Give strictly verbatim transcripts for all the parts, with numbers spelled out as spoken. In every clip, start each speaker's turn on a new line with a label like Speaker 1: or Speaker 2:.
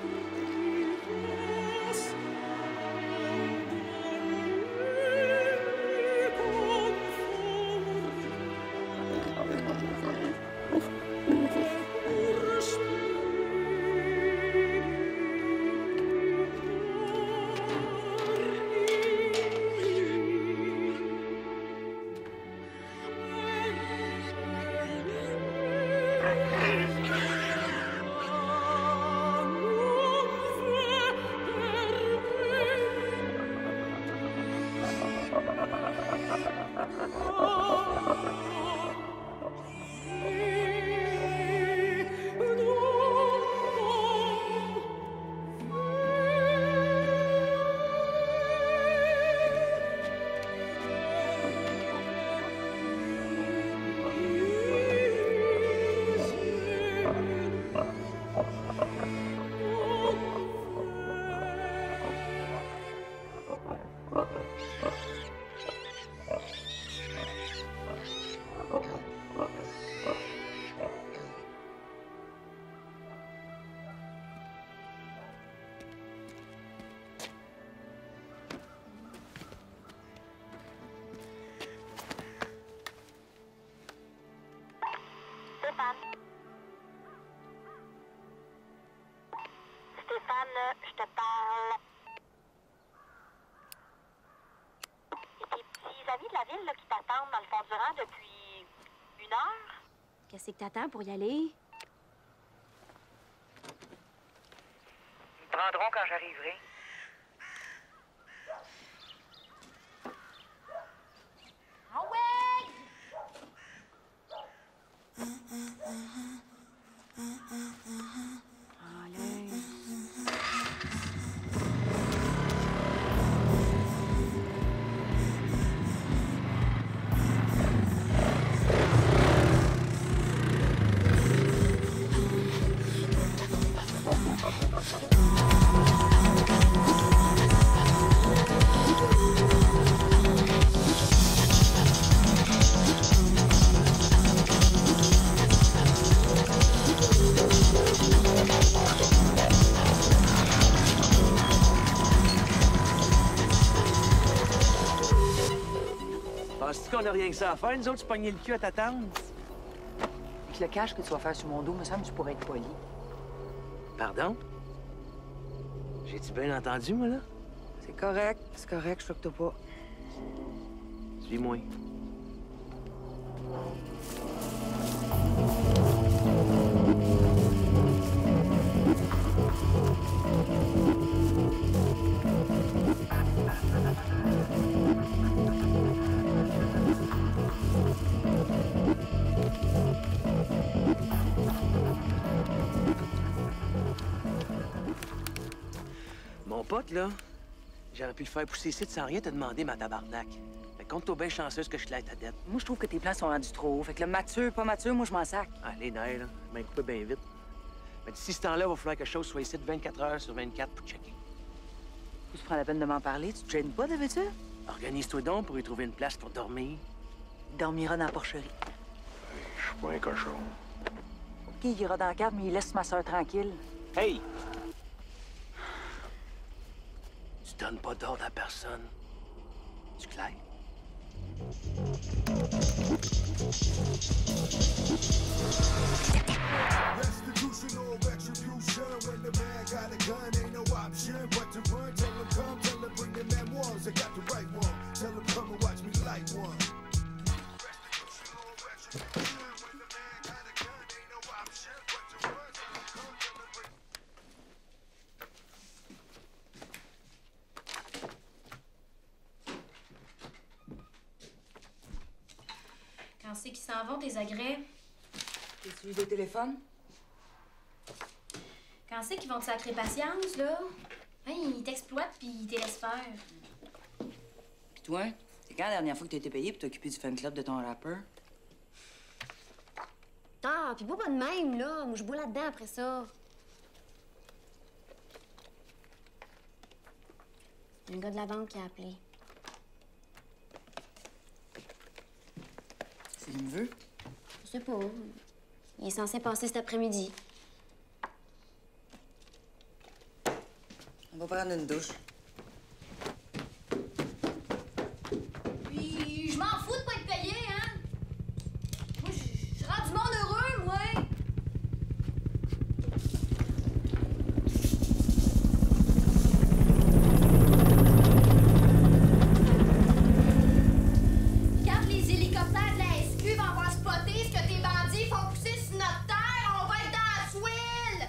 Speaker 1: Stéphane, je te parle. Et tes petits amis de la ville là, qui t'attendent dans le fond du rang depuis une heure?
Speaker 2: Qu'est-ce que t'attends pour y aller?
Speaker 3: Ils me prendront quand j'arriverai.
Speaker 2: Ah ouais! Allez.
Speaker 4: Penses-tu qu'on a rien que ça à faire, nous autres, se pogner le cul à t'attendre?
Speaker 3: Avec le cash que tu vas faire sur mon dos, me semble que tu pourrais être poli.
Speaker 4: Pardon? J'ai-tu bien entendu, moi, là?
Speaker 3: C'est correct, c'est correct, je choque pas.
Speaker 4: Suis-moi. Mon pote, là, j'aurais pu le faire pousser ici sans rien te demander, ma tabarnak. Mais compte-toi bien chanceuse que je te l'aide ta dette.
Speaker 3: Moi, je trouve que tes plans sont rendus trop hauts. Fait que le mature, pas mature, moi, je m'en sac.
Speaker 4: Ah, les nerfs, là, je vais couper bien vite. Mais d'ici ce temps-là, il va falloir que chose soit ici de vingt-quatre heures sur vingt-quatre pour checker.
Speaker 3: Tu prends la peine de m'en parler? Tu te gênes pas d'habitude?
Speaker 4: Organise-toi donc pour y trouver une place pour dormir.
Speaker 3: Il dormira dans la porcherie.
Speaker 5: Je suis pas un cochon.
Speaker 3: OK, il ira dans la cave, mais il laisse ma soeur tranquille.
Speaker 4: Hey! Tu donnes pas d'ordre à personne. Tu clair?
Speaker 6: Restitutional retribution. When the man got a gun, ain't no option but to run. Tell him come, tell him bring the memoirs. I got the right one. Tell him come and watch me light one. Restitutional retribution. When the man got a gun, ain't no option but to run. Tell him come, tell him bring.
Speaker 2: Quand c'est qu'ils s'en vont, tes agrès?
Speaker 3: T'es-tu eu des téléphones?
Speaker 2: Quand c'est qu'ils vont te sacrer patience, là? Hein, ils t'exploitent puis ils te laissent faire.
Speaker 3: Pis toi, c'est quand la dernière fois que t'as été payé pour t'occuper du fan club de ton rappeur?
Speaker 2: Ah, puis bois pas de même, là. Moi, je bois là-dedans après ça. C'est le gars de la banque qui a appelé.
Speaker 3: C'est le neveu?
Speaker 2: Je sais pas. Il est censé passer cet après-midi.
Speaker 3: On va prendre une douche.
Speaker 2: Puis, je m'en fous de pas être payé, hein? Moi, je je rends du monde heureux, moi! Quand les hélicoptères de la S Q vont avoir spoté ce que tes bandits font pousser sur notre terre, on va être dans la swile!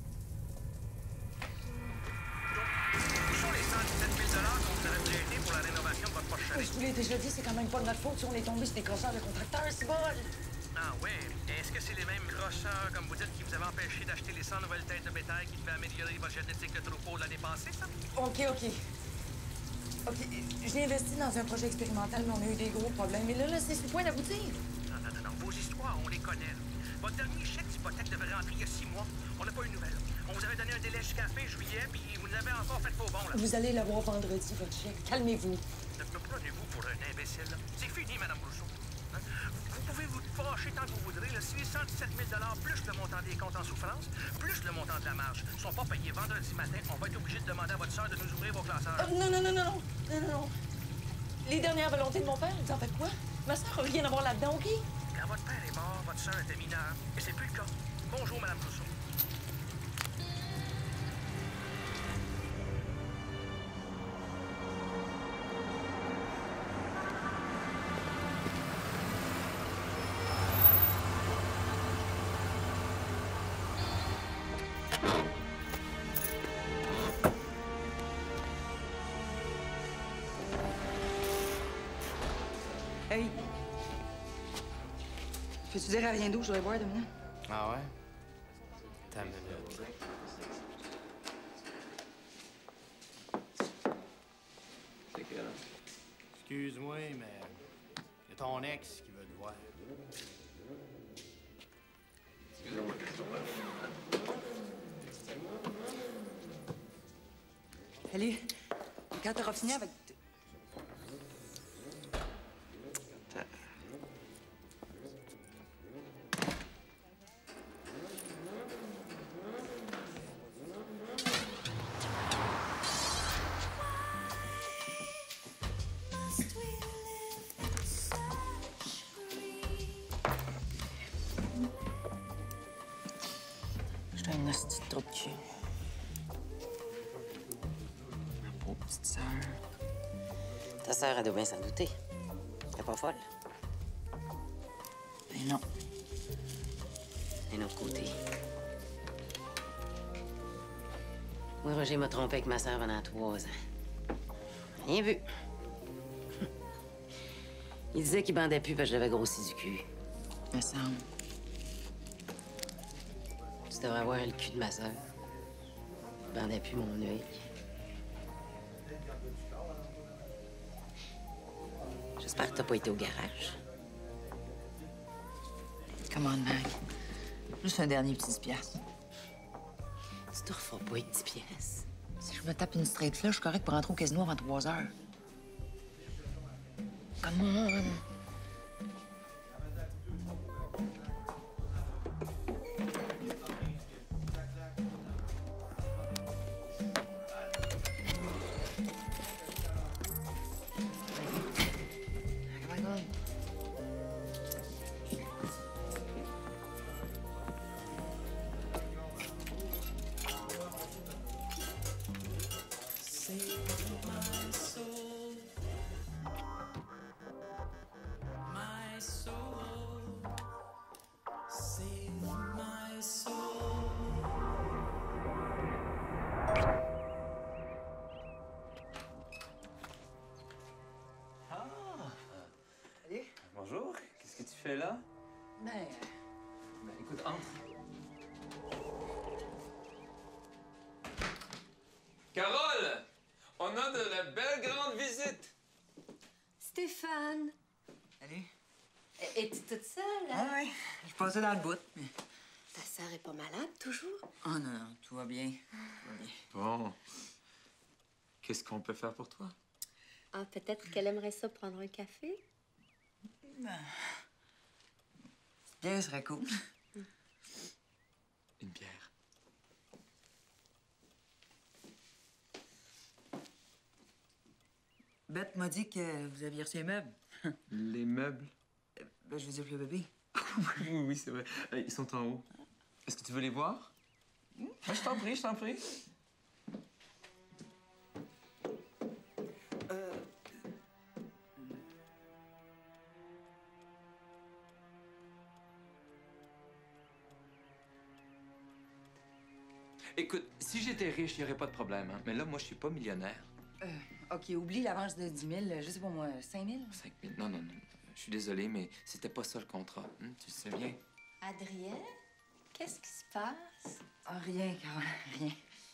Speaker 7: Où sont les cent dix-sept mille qu'on vous avait prêtés pour la rénovation de votre poche chalet?
Speaker 3: Je vous l'ai déjà dit, c'est quand même pas de notre faute si on est tombé sur des crosseurs de contracteurs, c'est bon.
Speaker 7: Ah ouais. Est-ce que c'est les mêmes crosseurs, comme vous dites, qui vous avaient empêché d'acheter les cent nouvelles têtes de bétail qui devaient améliorer votre génétique de troupeau l'année passée, ça?
Speaker 3: OK, OK. OK, j'ai investi dans un projet expérimental, mais on a eu des gros problèmes. Mais là, là, c'est sur le point d'aboutir.
Speaker 7: Non, non, non, non. Vos histoires, on les connaît. Votre dernier chèque d'hypothèque devait rentrer il y a six mois. On n'a pas eu de nouvelles. On vous avait donné un délai jusqu'à fin juillet, puis vous nous avez encore fait faux bon, là.
Speaker 3: Vous allez l'avoir vendredi, votre chèque. Calmez-vous.
Speaker 7: Ne me prenez-vous pour un imbécile, là? C'est fini, Mme Rousseau. Hein? Vous pouvez vous fâcher tant que vous voudrez. Le six cent dix-sept mille plus le montant des comptes en souffrance, plus le montant de la marge, ne sont pas payés vendredi matin. On va être obligé de demander à votre sœur de nous ouvrir vos classeurs.
Speaker 3: Oh, non, non, non, non, non, non, non, non. Les dernières volontés de mon père, vous en faites quoi? Ma soeur a rien à voir là-dedans, OK?
Speaker 7: Quand votre père est mort, votre sœur était mineure. Et c'est plus le cas. Bonjour, Mme Rousseau.
Speaker 3: Hey! Peux-tu dire à rien d'où je dois boire de maintenant?
Speaker 8: Ah ouais? T'as une minute.
Speaker 5: C'est quelle?
Speaker 8: Excuse-moi, mais c'est ton ex qui veut te voir.
Speaker 5: Excusez-moi,
Speaker 3: Salut. Quand t'auras fini avec... J'étais un hostie de trou de cul. Ma pauvre petite sœur.
Speaker 9: Ta sœur, elle doit bien s'en douter. Elle est pas folle.
Speaker 3: Ben non.
Speaker 9: D'un autre côté. Moi, Roger m'a trompé avec ma sœur pendant trois ans. Rien vu. Il disait qu'il bandait plus parce que je l'avais grossi du cul.
Speaker 3: Me semble.
Speaker 9: Tu devrais voir le cul de ma sœur. Il bandait plus mon œil. J'espère que t'as pas été au garage.
Speaker 3: Come on, Mag. Juste un dernier petit dix piastres.
Speaker 9: Tu te referas pas avec dix pièces.
Speaker 3: Si je me tape une straight flush, je suis correct pour rentrer au casino avant trois heures. Come on.
Speaker 10: Bonjour, qu'est-ce que tu fais là?
Speaker 3: Ben,
Speaker 10: Ben écoute, entre. Carole! On a de la belle grande visite!
Speaker 11: Stéphane!
Speaker 3: allez.
Speaker 11: Es-tu toute seule,
Speaker 3: Ah
Speaker 11: hein?
Speaker 3: ouais, je passais dans le bout. mais-
Speaker 11: Ta sœur est pas malade, toujours?
Speaker 3: Oh non, non, tout va bien. Tout va bien.
Speaker 10: Bon. Qu'est-ce qu'on peut faire pour toi?
Speaker 11: Ah, peut-être qu'elle aimerait ça prendre un café?
Speaker 3: Ben... Cette bière serait cool.
Speaker 10: Une bière.
Speaker 3: Beth m'a dit que vous aviez reçu les meubles.
Speaker 12: Les meubles?
Speaker 3: Euh, ben, je veux dire, le bébé.
Speaker 12: oui, oui, c'est vrai. Euh, Ils sont en haut. Est-ce que tu veux les voir? Mmh. Ouais, je t'en prie, je t'en prie.
Speaker 3: Euh...
Speaker 12: Écoute, si j'étais riche, il n'y aurait pas de problème, hein? Mais là, moi, je suis pas millionnaire.
Speaker 3: Euh, OK, oublie l'avance de dix mille. Je sais pas, moi, cinq mille?
Speaker 12: cinq mille? Non, non, non. Je suis désolé, mais c'était pas ça le contrat. Hein? Tu le sais bien.
Speaker 11: Adrien, qu'est-ce qui se passe?
Speaker 3: Ah, rien, Carole, rien.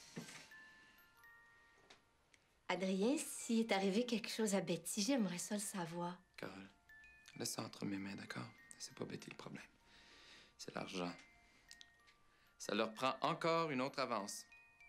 Speaker 11: Adrien, s'il est arrivé quelque chose à Betty, j'aimerais ça le savoir.
Speaker 12: Carole, laisse ça entre mes mains, d'accord? C'est pas Betty le problème. C'est l'argent. Ça leur prend encore une autre avance.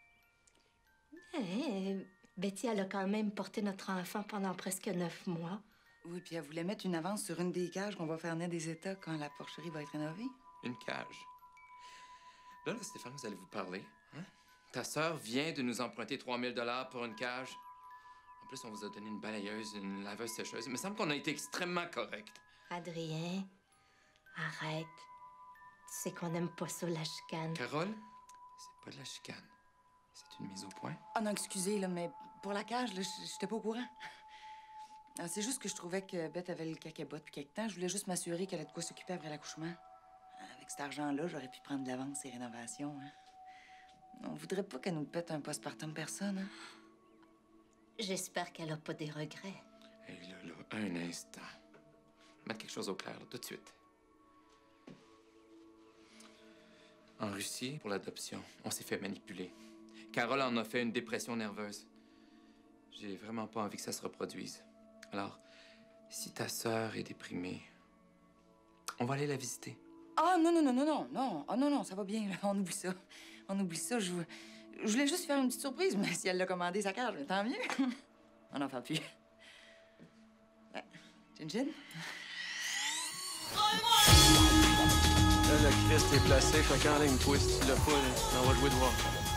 Speaker 11: Eh, Betty, elle a quand même porté notre enfant pendant presque neuf mois.
Speaker 3: Oui, puis elle voulait mettre une avance sur une des cages qu'on va faire naître des états quand la porcherie va être rénovée.
Speaker 12: Une cage. Là, là, Stéphane, vous allez vous parler. Hein? Ta sœur vient de nous emprunter trois mille dollars pour une cage. En plus, on vous a donné une balayeuse, une laveuse sécheuse. Il me semble qu'on a été extrêmement correct.
Speaker 11: Adrien, arrête. Tu sais qu'on n'aime pas ça, la chicane.
Speaker 12: Carole, c'est pas de la chicane. C'est une mise au point.
Speaker 3: Ah non, excusez, là, mais pour la cage, là, j'étais pas au courant. Ah, c'est juste que je trouvais que Beth avait le cacabotte depuis quelque temps. Je voulais juste m'assurer qu'elle a de quoi s'occuper après l'accouchement. Avec cet argent-là, j'aurais pu prendre de l'avance et rénovations. Hein. On voudrait pas qu'elle nous pète un postpartum personne, hein?
Speaker 11: J'espère qu'elle a pas des regrets.
Speaker 12: Hé, là, là, un instant. Mettre quelque chose au clair, là, tout de suite. En Russie, pour l'adoption, on s'est fait manipuler. Carole en a fait une dépression nerveuse. J'ai vraiment pas envie que ça se reproduise. Alors, si ta sœur est déprimée, on va aller la visiter.
Speaker 3: Ah, non, non, non, non, non, non. Ah, non, non, ça va bien, là. On oublie ça. On oublie ça. Je, je voulais juste faire une petite surprise, mais si elle l'a commandé, sa cage, tant mieux. On n'en parle plus. Ouais. Chin Chin?
Speaker 4: Là, le Christ est placé, fait qu'en ligne, toi, si tu l'as pas, là, on va jouer de voir.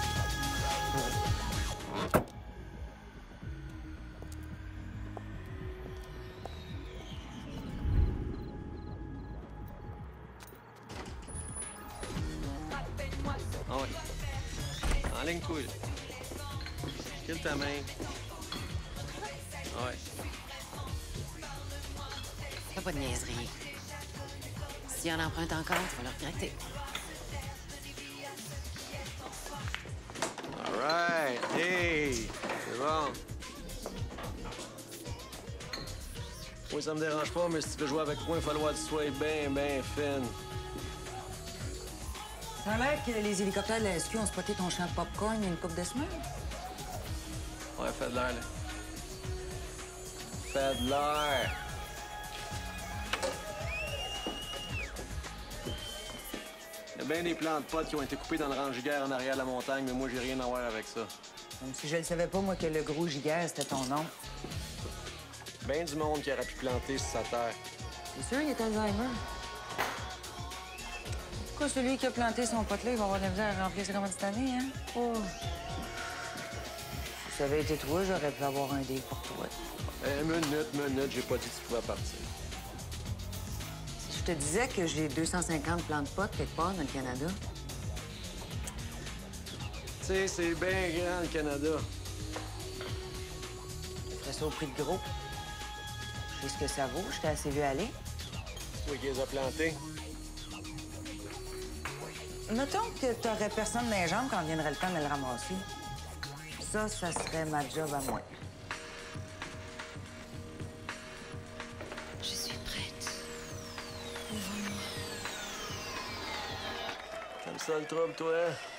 Speaker 4: Ah ouais. En ligne, toi, là. Kill ta main. Ah ouais.
Speaker 9: Fais pas de niaiserie. S'il en emprunte encore, tu vas le regretter.
Speaker 4: All right. Hey! C'est bon. Moi, ça me dérange pas, mais si tu veux jouer avec moi, il va falloir que tu sois bien, bien fine.
Speaker 3: Ça a l'air que les hélicoptères de la S Q ont spoté ton champ de popcorn il y a une couple de semaines.
Speaker 4: Ouais, fais de l'air, là. Fais de l'air. Il y a bien des plants de potes qui ont été coupés dans le rang giguère en arrière de la montagne, mais moi, j'ai rien à voir avec ça.
Speaker 3: Comme si je ne savais pas, moi, que le gros giguère, c'était ton nom.
Speaker 4: Ben du monde qui aurait pu planter sur sa terre.
Speaker 3: C'est sûr, il est Alzheimer. Pourquoi celui qui a planté son pote-là, il va avoir de la misère à remplir ses commandes cette année, hein? Oh. Si ça avait été toi, j'aurais pu avoir un deal pour toi.
Speaker 4: Eh, minute, minute, j'ai pas dit que tu pouvais partir.
Speaker 3: Si je te disais que j'ai deux cent cinquante plants de potes quelque part dans le Canada.
Speaker 4: Tu sais, c'est bien grand, le Canada.
Speaker 3: Je ferais ça au prix de gros. Je sais ce que ça vaut, je t'ai assez vu aller.
Speaker 4: C'est toi qui les as plantés.
Speaker 3: Mettons que t'aurais personne dans les jambes quand viendrait le temps de le ramasser. Ça, ça serait ma job à moi.
Speaker 11: Je suis prête. Ouvre-moi.
Speaker 4: Comme ça, le trouble, toi?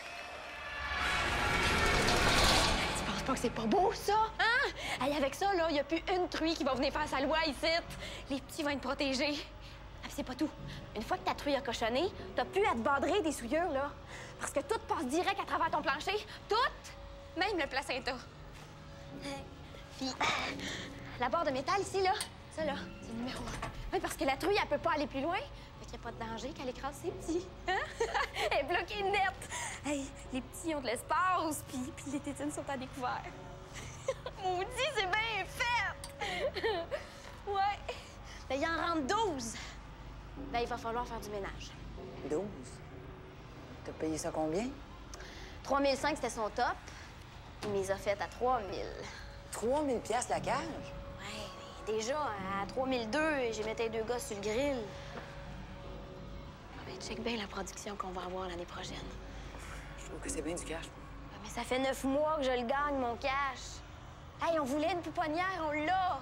Speaker 2: Tu penses pas que c'est pas beau, ça? Hein? Hey, avec ça, là, il y a plus une truie qui va venir faire sa loi ici. Les petits vont être protégés. Ah, c'est pas tout. Une fois que ta truie a cochonné, t'as plus à te bandrer des souillures, là. Parce que tout passe direct à travers ton plancher. Tout! Même le placenta. Puis, la barre de métal ici, là, ça, là, c'est le numéro un. Oui, parce que la truie, elle peut pas aller plus loin. Fait qu'il n'y a pas de danger qu'elle écrase ses petits. Hein? Elle est bloquée net. Hey, les petits ont de l'espace, puis, puis les tétines sont à découvert. Maudit, c'est bien fait! Ouais. Ben, il en rentre douze. Ben, il va falloir faire du ménage.
Speaker 3: douze? T'as payé ça combien?
Speaker 2: trois mille cinq, c'était son top. Il me les a faites à trois mille.
Speaker 3: trois mille piastres la cage?
Speaker 2: Ouais, mais déjà, à trois mille deux, j'ai mis les deux gars sur le grill. Ah, ben, check bien la production qu'on va avoir l'année prochaine.
Speaker 3: Je trouve que c'est bien du cash.
Speaker 2: Ah, mais ça fait neuf mois que je le gagne, mon cash. Hey, on voulait une pouponnière, on l'a!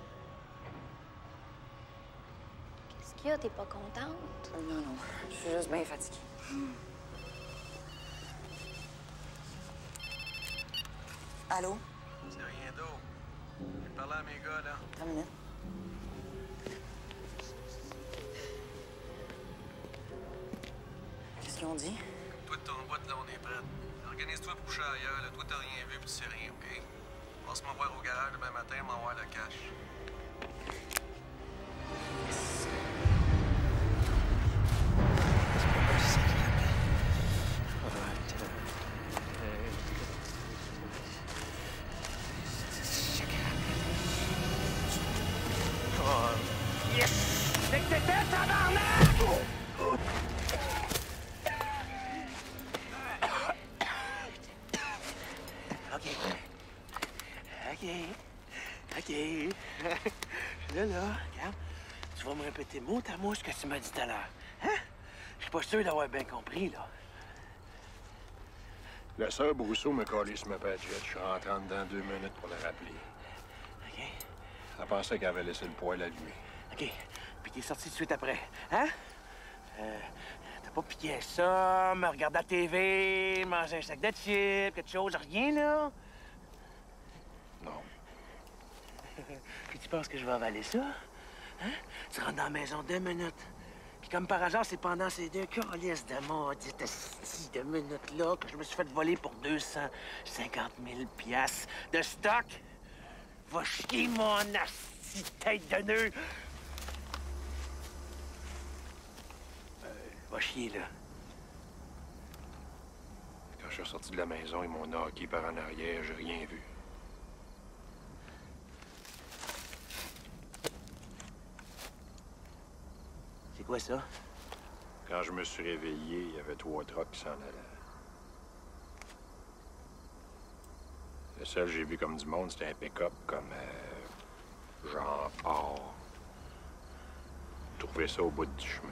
Speaker 2: Qu'est-ce qu'il y a? T'es pas contente?
Speaker 3: Non, non. Je suis juste bien fatiguée. Allô?
Speaker 7: C'est rien d'autre. Je vais parler à mes gars, là.
Speaker 3: Attends une minute. Qu'est-ce qu'ils ont dit?
Speaker 7: Toi, de ton boîte, là, on est prêts. Organise-toi pour coucher ailleurs, là. Toi, t'as rien vu puis tu sais rien, OK? Passe-moi voir au garage demain matin, m'envoie le cash.
Speaker 4: Là, là, regarde, tu vas me répéter mot à mot ce que tu m'as dit tout à l'heure. Hein? Je suis pas sûr d'avoir bien compris, là.
Speaker 13: La sœur Brousseau me collait sur ma badgette. Je suis rentré en dedans deux minutes pour la rappeler.
Speaker 4: OK.
Speaker 13: Elle pensait qu'elle avait laissé le poêle allumé.
Speaker 4: OK. Puis t'es sorti tout de suite après, hein? Euh, t'as pas piqué ça, me regarder la T V, manger un sac de chips, quelque chose, rien, là?
Speaker 13: Non.
Speaker 4: Puis tu penses que je vais avaler ça? Hein? Tu rentres dans la maison deux minutes. Puis comme par hasard, c'est pendant ces deux calices de maudite esti de minutes-là que je me suis fait voler pour deux cent cinquante mille piastres de stock. Va chier, mon asti de tête de nœud! Euh, va chier, là.
Speaker 13: Quand je suis sorti de la maison, ils m'ont knocké par en arrière. J'ai rien vu.
Speaker 4: C'est quoi ça?
Speaker 13: Quand je me suis réveillé, il y avait trois trucks qui s'en allaient. Le seul que j'ai vu comme du monde, c'était un pick-up comme... Euh, genre or. J'ai trouvé ça au bout du chemin.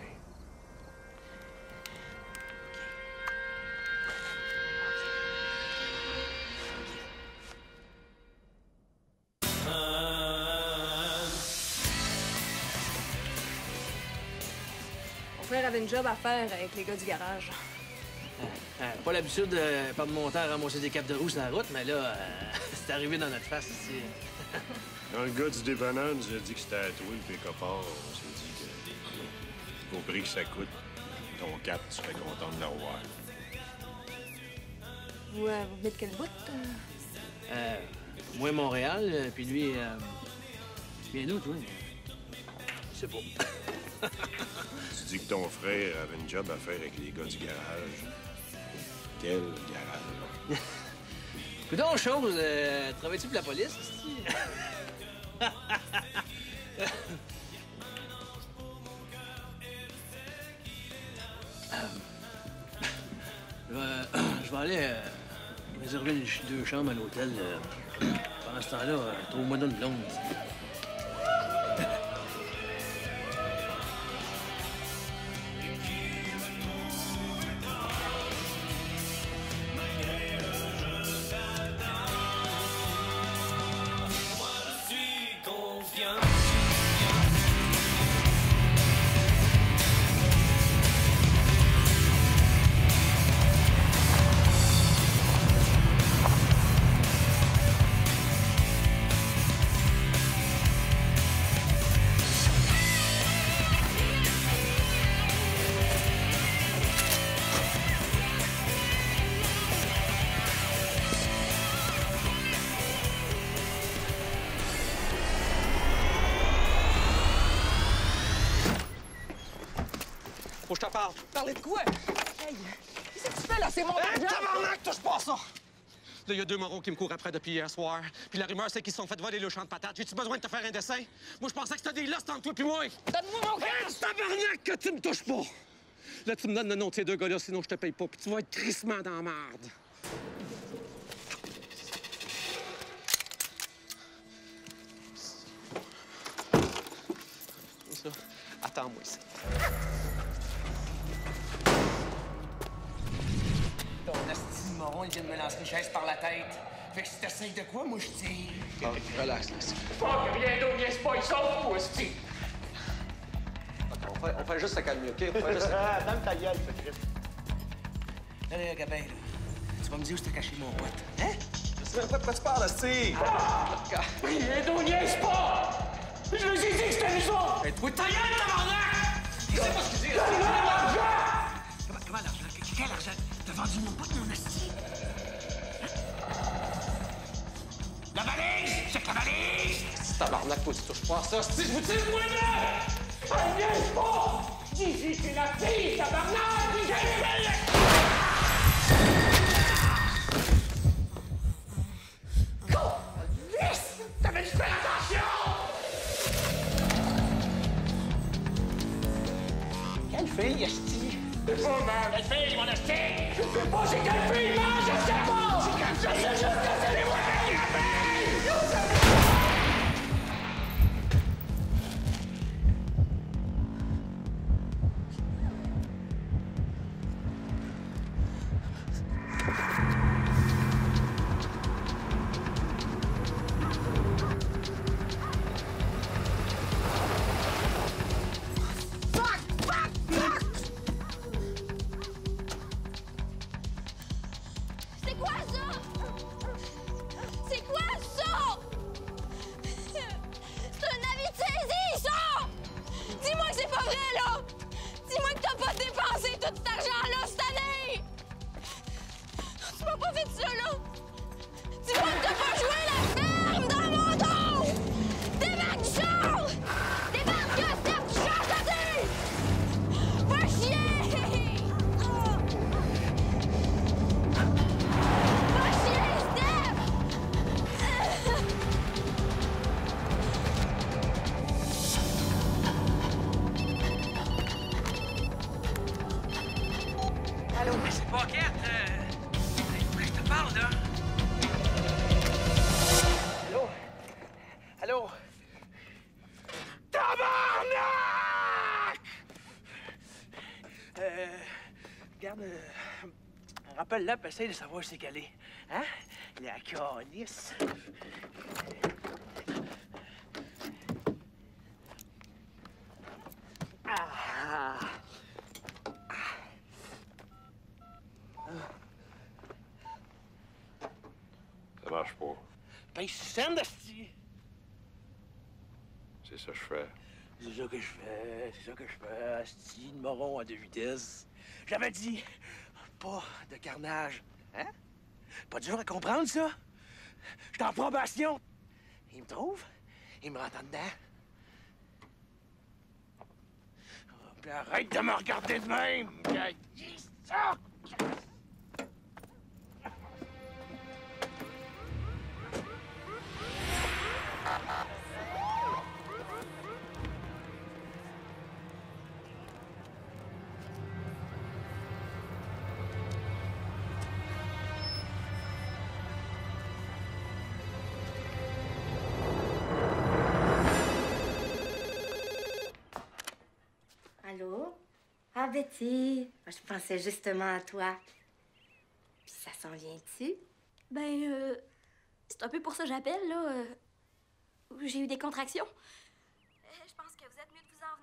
Speaker 14: Mon frère avait une job à faire avec les gars du garage.
Speaker 7: Euh, pas l'habitude de perdre mon temps à ramasser des capes de roue sur la route, mais là, euh, c'est arrivé dans notre face ici.
Speaker 13: Quand le gars du dépanneur nous a dit que c'était à toi, le pick-up or, on s'est dit que, au prix que ça coûte, ton cap, tu serais content de l'avoir.
Speaker 14: Vous, euh, vous venez de quel bout?
Speaker 7: Euh, moi, Montréal, euh, puis lui, euh, viens d'où, toi? Je sais pas.
Speaker 13: Tu dis que ton frère avait une job à faire avec les gars du garage. Quel garage?
Speaker 7: Plus d'autres choses, euh, travailles-tu pour la police? euh, je vais aller euh, réserver une, deux chambres à l'hôtel. Euh, pendant ce temps-là, euh, trouve-moi d'une blonde.
Speaker 15: Faut que je te parle.
Speaker 16: Parler de quoi? Hey, qu'est-ce que tu fais là? C'est mon
Speaker 15: Hey,
Speaker 16: argent!
Speaker 15: tabarnak, touche pas à ça! Là, il y a deux morons qui me courent après depuis hier soir. Puis la rumeur, c'est qu'ils se sont fait voler le champ de patates. J'ai-tu besoin de te faire un dessin? Moi, je pensais que c'était des lost entre toi puis moi.
Speaker 2: Donne-moi mon
Speaker 15: cash! Tabarnak que tu me touches pas! Là, tu me donnes le nom de ces deux gars-là, sinon je te paye pas. Puis tu vas être crissement dans la merde. Ça, attends-moi ici.
Speaker 4: Ton asti de moron, il vient de me lancer une chaise par la tête. Fait que si t'essayes de quoi, moi, je tire.
Speaker 15: Ah, relax, là.
Speaker 4: Fuck, rien d'autre, niaise pas, ils sont fous, asti.
Speaker 15: OK, on fait, on fait juste se calmer, OK? On fait juste...
Speaker 4: Donne ta gueule, Patrick. Là, là, Gabin, là. Tu vas me dire où t'as caché mon pote. Hein?
Speaker 15: Je sais même pas de quoi tu parles, asti.
Speaker 4: Ah! Rien d'autre, niaise pas! Je vous ai dit que c'était nous autres! Hey, toi, ta gueule, tabarnak! Qu'est-ce que je dis, là? Comment, comment l'argent? Quel argent? T'as vendu mon pote, mon asti? La valise! Check la valise!
Speaker 15: Si tabarnak, toi, tu touches pas à ça, si je vous tire, moi, là!
Speaker 4: Elle niaise pas! Dis-y, c'est la fille, tabarnak! Dis-y, Lisse! T'avais dû faire attention! Quelle fille, esti? C'est pas mal! Quelle fille, mon esti? Je sais pas c'est quelle fille, non, je sais pas! Je sais juste que c'est les ouais, la fille!
Speaker 2: C'est quoi ça? C'est quoi ça? C'est un avis de saisie, ça! Dis-moi que c'est pas vrai, là! Dis-moi que t'as pas dépensé tout cet argent-là cette année! Tu m'as pas fait ça, là! Dis-moi que t'as pas joué la ferme dans mon dos! Débarque du char! Débarque que Steph du char, t'as dit! Va chier! Va chier, Steph!
Speaker 7: Allô? Mais c'est pas Kate, euh... Faut que je te parle, là.
Speaker 4: Allô? Allô? Tabarnak! Euh... Regarde... Euh, rappelle-la, puis essaye de savoir où c'est qu'elle est. Hein? La calisse. Ah!
Speaker 13: Ça marche pas.
Speaker 4: Ben, scène d'asti!
Speaker 13: C'est ça que je fais.
Speaker 4: C'est ça que je fais, c'est ça que je fais, asti, de moron à deux vitesses. J'avais dit, pas de carnage, hein? Pas dur à comprendre, ça? Je suis en probation. Il me trouve, il me rentre en dedans. Oh, puis arrête de me regarder de même! Ça!
Speaker 11: Allô? Ah, Betty, je pensais justement à toi. Puis ça s'en vient-tu?
Speaker 2: Ben, euh, c'est un peu pour ça que j'appelle, là. euh, J'ai eu des contractions. Euh, Je pense que vous êtes mieux de vous en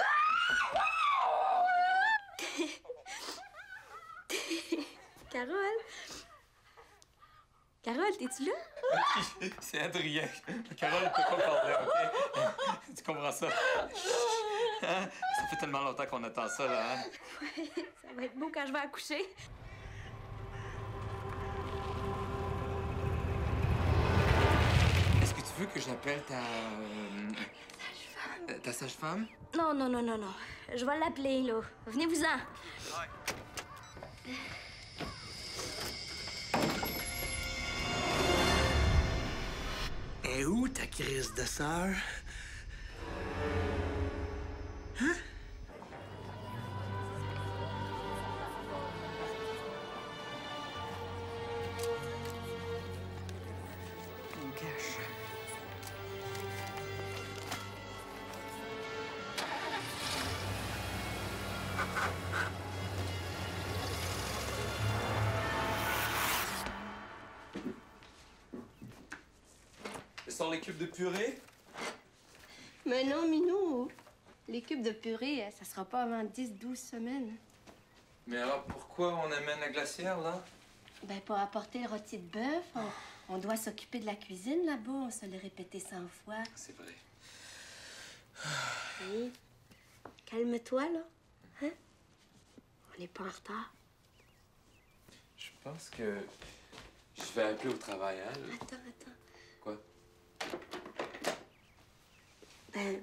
Speaker 2: venir. Carole? Carole, t'es-tu là?
Speaker 12: C'est Adrien. Carole ne peut pas parler, OK? Tu comprends ça? Hein? Ça fait tellement longtemps qu'on attend ça, là, hein?
Speaker 2: Ouais, ça va être beau quand je vais accoucher.
Speaker 12: Est-ce que tu veux que j'appelle ta... euh, ta sage-femme?
Speaker 2: Non, non, non, non, non. Je vais l'appeler, là. Venez-vous-en.
Speaker 4: crise de sœur. Hein? Mon cash.
Speaker 12: Ce sont les cubes de purée?
Speaker 11: Mais non, Minou. Les cubes de purée, ça sera pas avant dix douze semaines.
Speaker 12: Mais alors, pourquoi on amène la glacière, là?
Speaker 11: Ben, pour apporter le rôti de bœuf, on, on doit s'occuper de la cuisine là-bas. On se l'est répété cent fois.
Speaker 12: C'est vrai.
Speaker 11: Oui. Calme-toi, là. Hein? On n'est pas en retard.
Speaker 12: Je pense que je vais appeler au travail, hein? là.
Speaker 11: Attends, attends.
Speaker 12: Quoi?
Speaker 11: Ben,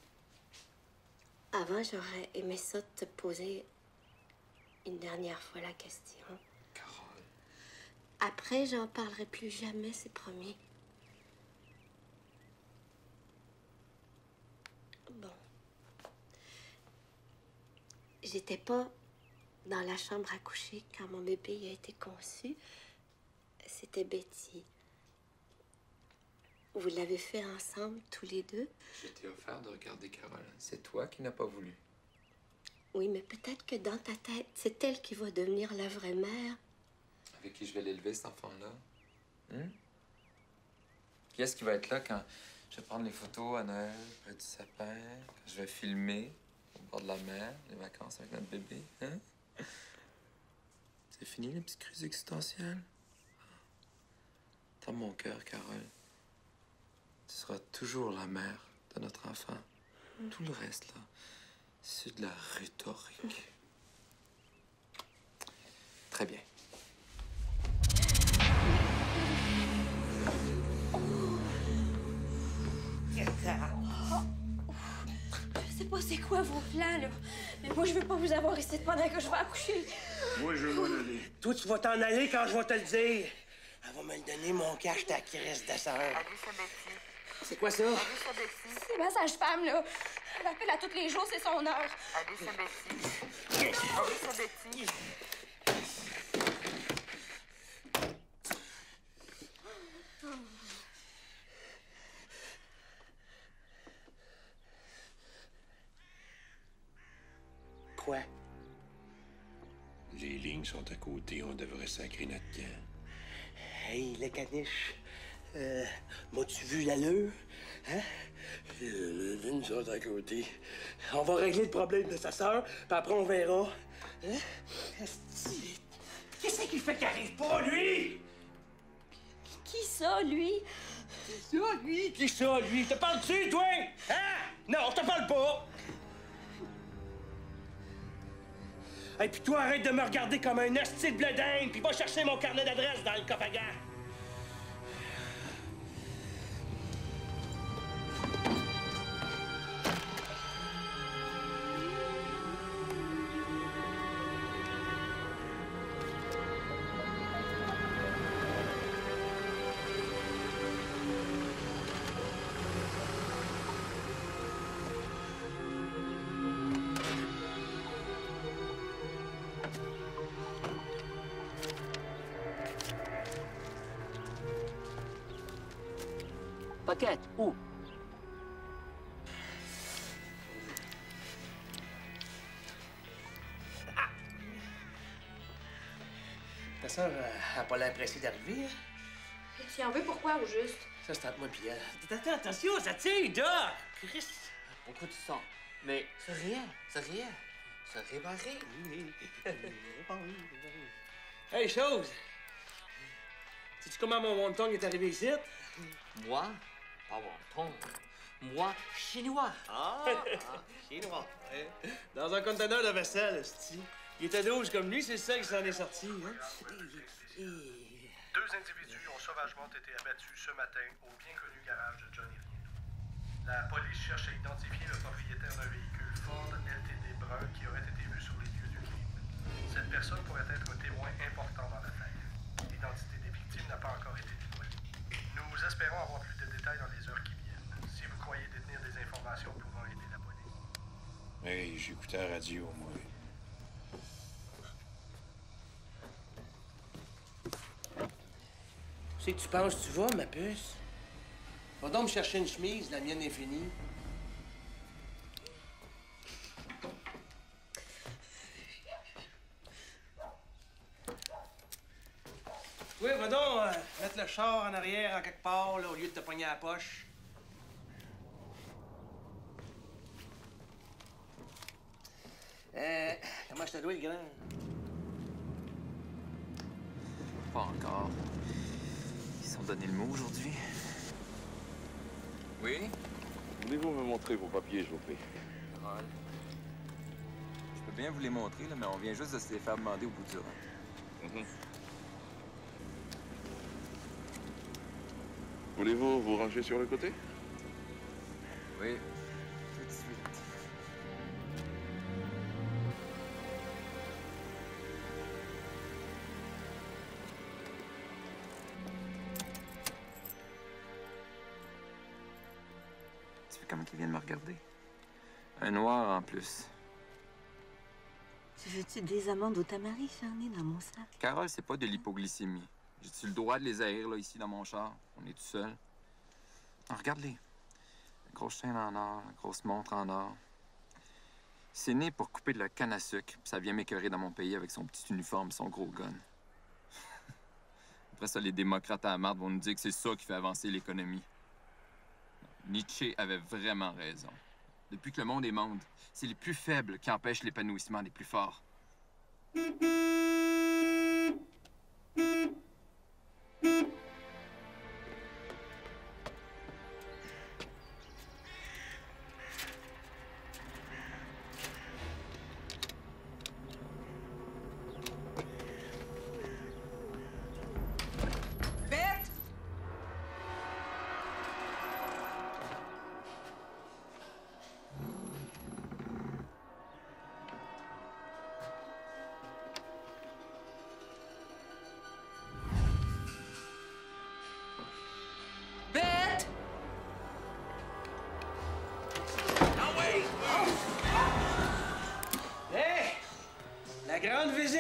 Speaker 11: avant, j'aurais aimé ça te poser une dernière fois la question.
Speaker 12: Carole.
Speaker 11: Après, j'en parlerai plus jamais, c'est promis. Bon. J'étais pas dans la chambre à coucher quand mon bébé a été conçu. C'était Betty. Vous l'avez fait ensemble, tous les deux?
Speaker 12: Je t'ai offert de regarder Carole. C'est toi qui n'as pas voulu.
Speaker 11: Oui, mais peut-être que dans ta tête, c'est elle qui va devenir la vraie mère.
Speaker 12: Avec qui je vais l'élever, cet enfant-là? Hum? Qui est-ce qui va être là quand je vais prendre les photos à Noël, près du sapin, quand je vais filmer au bord de la mer, les vacances avec notre bébé? Hein? C'est fini, les petites crises existentielles? Dans mon cœur, Carole, tu seras toujours la mère de notre enfant. Mm. Tout le reste, là, c'est de la rhétorique. Mm. Très bien.
Speaker 2: Je sais pas c'est quoi vos plans, là. Mais moi, je veux pas vous avoir ici pendant que je vais accoucher.
Speaker 4: Moi, je veux m'en aller. Toi, tu vas t'en aller quand je vais te le dire. Elle va me le donner, mon cash, ta crise de sœur. C'est quoi ça?
Speaker 2: C'est ma sage-femme, là. Elle appelle à tous les jours, c'est son heure.
Speaker 16: Allez, c'est Betty. Allez, c'est Betty.
Speaker 4: Quoi?
Speaker 13: Les lignes sont à côté, on devrait sacrer notre camp.
Speaker 4: Hey, le caniche. Euh, m'as-tu vu l'allure? Hein? Les lignes sont à côté. On va régler le problème de sa sœur, puis après on verra. Hein? Qu'est-ce qu'il fait qu'il arrive pas, lui?
Speaker 2: Qui ça, lui?
Speaker 4: Qui ça, lui? Qui ça, lui? Te parles-tu, toi? Hein? Non, je te parle pas! Et puis toi, arrête de me regarder comme un asti de bledin, puis va chercher mon carnet d'adresse dans le coffre à gants.
Speaker 17: Paquette, où?
Speaker 4: Ah. Ta soeur a pas l'air pressée d'arriver, hein?
Speaker 2: Tu en veux pourquoi, au juste?
Speaker 4: Ça, c'est entre moi pis elle. Attends, attention, ça tire, Doc! Christ!
Speaker 17: Pourquoi tu sens? Mais c'est rien, c'est rien. C'est réparé.
Speaker 4: Hey, chose! Sais-tu comment mon wonton est arrivé ici?
Speaker 17: Moi? Pas wonton. Moi, chinois.
Speaker 4: Ah! Chinois. Hein? Dans un conteneur de vaisselle, c'ti. Il était douze comme lui, c'est ça qui s'en est sorti, hein?
Speaker 7: Deux individus ont sauvagement été abattus ce matin au bien connu garage de Johnny Riendo. La police cherche à identifier le propriétaire d'un véhicule Ford L T D brun qui aurait été vu sur les lieux du crime. Cette personne pourrait être un témoin important dans l'affaire. L'identité des victimes n'a pas encore été dévoilée. Nous espérons avoir plus de détails dans les heures qui viennent.
Speaker 13: Hey, j'écoutais la radio, moi.
Speaker 4: Tu sais que tu penses que tu vas, ma puce? Va donc me chercher une chemise, la mienne est finie. Oui, va donc euh, mettre le char en arrière en quelque part, là, au lieu de te pogner à la poche. Euh, comment je te dois, le grand?
Speaker 12: Pas encore. Ils sont donné le mot aujourd'hui. Oui?
Speaker 5: Voulez-vous me montrer vos papiers, je vous prie?
Speaker 12: Carole. Je peux bien vous les montrer, là, mais on vient juste de se les faire demander au bout du rang.
Speaker 5: Mm-hmm. Voulez-vous vous ranger sur le côté?
Speaker 12: Oui, tout de suite. Tu fais comme qu'ils viennent me regarder? Un noir en plus.
Speaker 11: Tu veux-tu des amandes au tamari, j'en ai dans mon sac?
Speaker 12: Carole, c'est pas de l'hypoglycémie. J'ai-tu le droit de les haïr, là, ici, dans mon char? On est tout seul. Ah, regarde-les. La grosse chaîne en or, la grosse montre en or. C'est né pour couper de la canne à sucre, puis ça vient m'écœurer dans mon pays avec son petit uniforme et son gros gun. Après ça, les démocrates à la marde vont nous dire que c'est ça qui fait avancer l'économie. Nietzsche avait vraiment raison. Depuis que le monde est monde, c'est les plus faibles qui empêchent l'épanouissement des plus forts.
Speaker 4: La grande visite!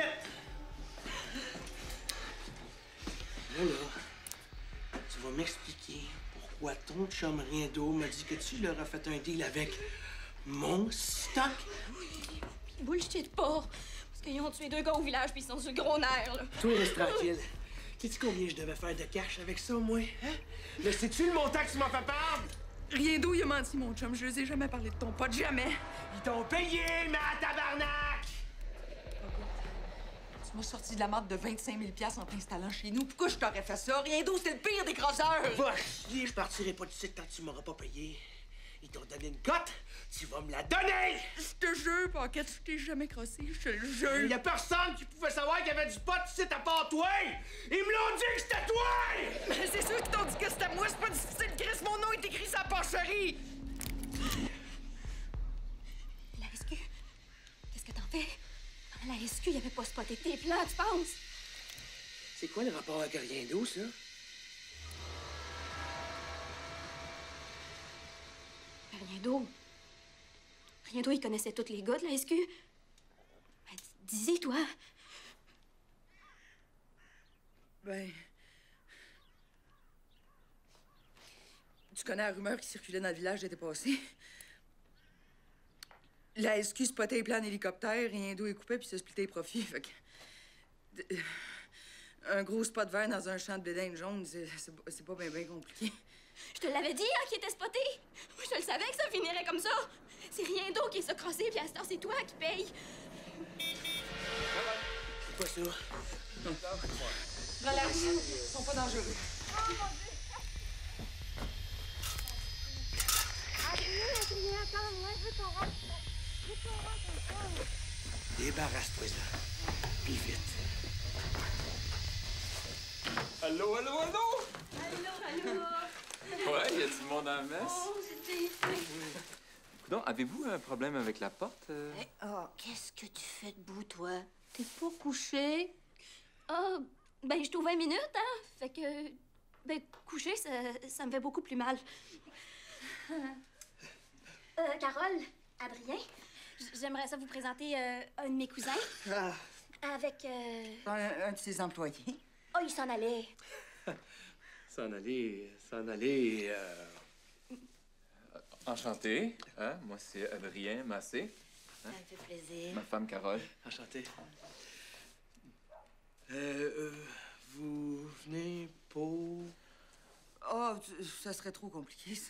Speaker 4: Là, là, tu vas m'expliquer pourquoi ton chum Riendo m'a dit que tu leur as fait un deal avec mon stock.
Speaker 2: Bullshit pas! Parce qu'ils ont tué deux gars au village puis ils sont sur le gros nerf, là.
Speaker 4: Toi, reste tranquille. Sais-tu combien je devais faire de cash avec ça, moi? Hein? Mais sais-tu le montant que tu m'as fait perdre?
Speaker 18: Riendo, il a menti, mon chum. Je les ai jamais parlé de ton pote, jamais.
Speaker 4: Ils t'ont payé, ma tabarnak!
Speaker 18: Tu m'as sorti de la marde de vingt-cinq mille piastres en t'installant chez nous. Pourquoi je t'aurais fait ça? Riendo, c'est le pire des crosseurs!
Speaker 4: Va chier, je partirai pas du site tant que tu m'auras pas payé. Ils t'ont donné une cote, tu vas me la donner!
Speaker 18: Je te jure, Paquette, je t'ai jamais crossé, je te le jure.
Speaker 4: Il y a personne qui pouvait savoir qu'il y avait du pot ici à part toi! Ils me l'ont dit que c'était toi!
Speaker 18: Mais c'est sûr qu'ils t'ont dit que c'était moi, c'est pas difficile, Chris, mon nom est écrit sur la porcherie!
Speaker 2: La S Q, qu'est-ce que t'en fais? La S Q, il avait pas spoté tes plans, tu penses?
Speaker 4: C'est quoi le rapport avec Riendo, ça?
Speaker 2: Riendo. Riendo, il connaissait tous les gars de la S Q. Ben, dis-y, toi.
Speaker 18: Ben... Tu connais la rumeur qui circulait dans le village l'été passé? La S Q spotait les plans en hélicoptère, Riendo est coupé puis se splittait les profits, fait que... Un gros spot vert dans un champ de bédaine jaune, c'est pas bien bien compliqué.
Speaker 2: Je te l'avais dit, hein, qu'il était spoté. Je le savais que ça finirait comme ça. C'est Riendo qui s'est crossé, puis à cette heure, c'est toi qui paye.
Speaker 4: C'est quoi ça?
Speaker 18: Relax, ils sont pas dangereux.
Speaker 4: Débarrasse-toi-en. Puis vite.
Speaker 12: Allô, allô, allô?
Speaker 2: Allô, allô?
Speaker 12: Ouais, y a du monde en messe?
Speaker 2: Oh, c'était fin.
Speaker 12: Donc, avez-vous un problème avec la porte? euh?
Speaker 11: Eh, oh, qu'est-ce que tu fais debout, toi? T'es pas couché?
Speaker 2: Ah, ben, je trouve vingt minutes, hein. Fait que, ben, coucher, ça, ça me fait beaucoup plus mal. Euh, Carole, Adrien, J'aimerais ça vous présenter euh, un de mes cousins.
Speaker 3: Ah.
Speaker 2: Avec... Euh...
Speaker 3: Un, un de ses employés.
Speaker 2: Oh, il s'en allait.
Speaker 4: S'en aller, s'en aller... Euh...
Speaker 12: Enchanté. Hein? Moi, c'est Adrien Massé.
Speaker 11: Ça me fait plaisir.
Speaker 12: Ma femme, Carole.
Speaker 4: Enchanté. Euh, euh, vous venez pour...
Speaker 3: Oh, ça serait trop compliqué, ça.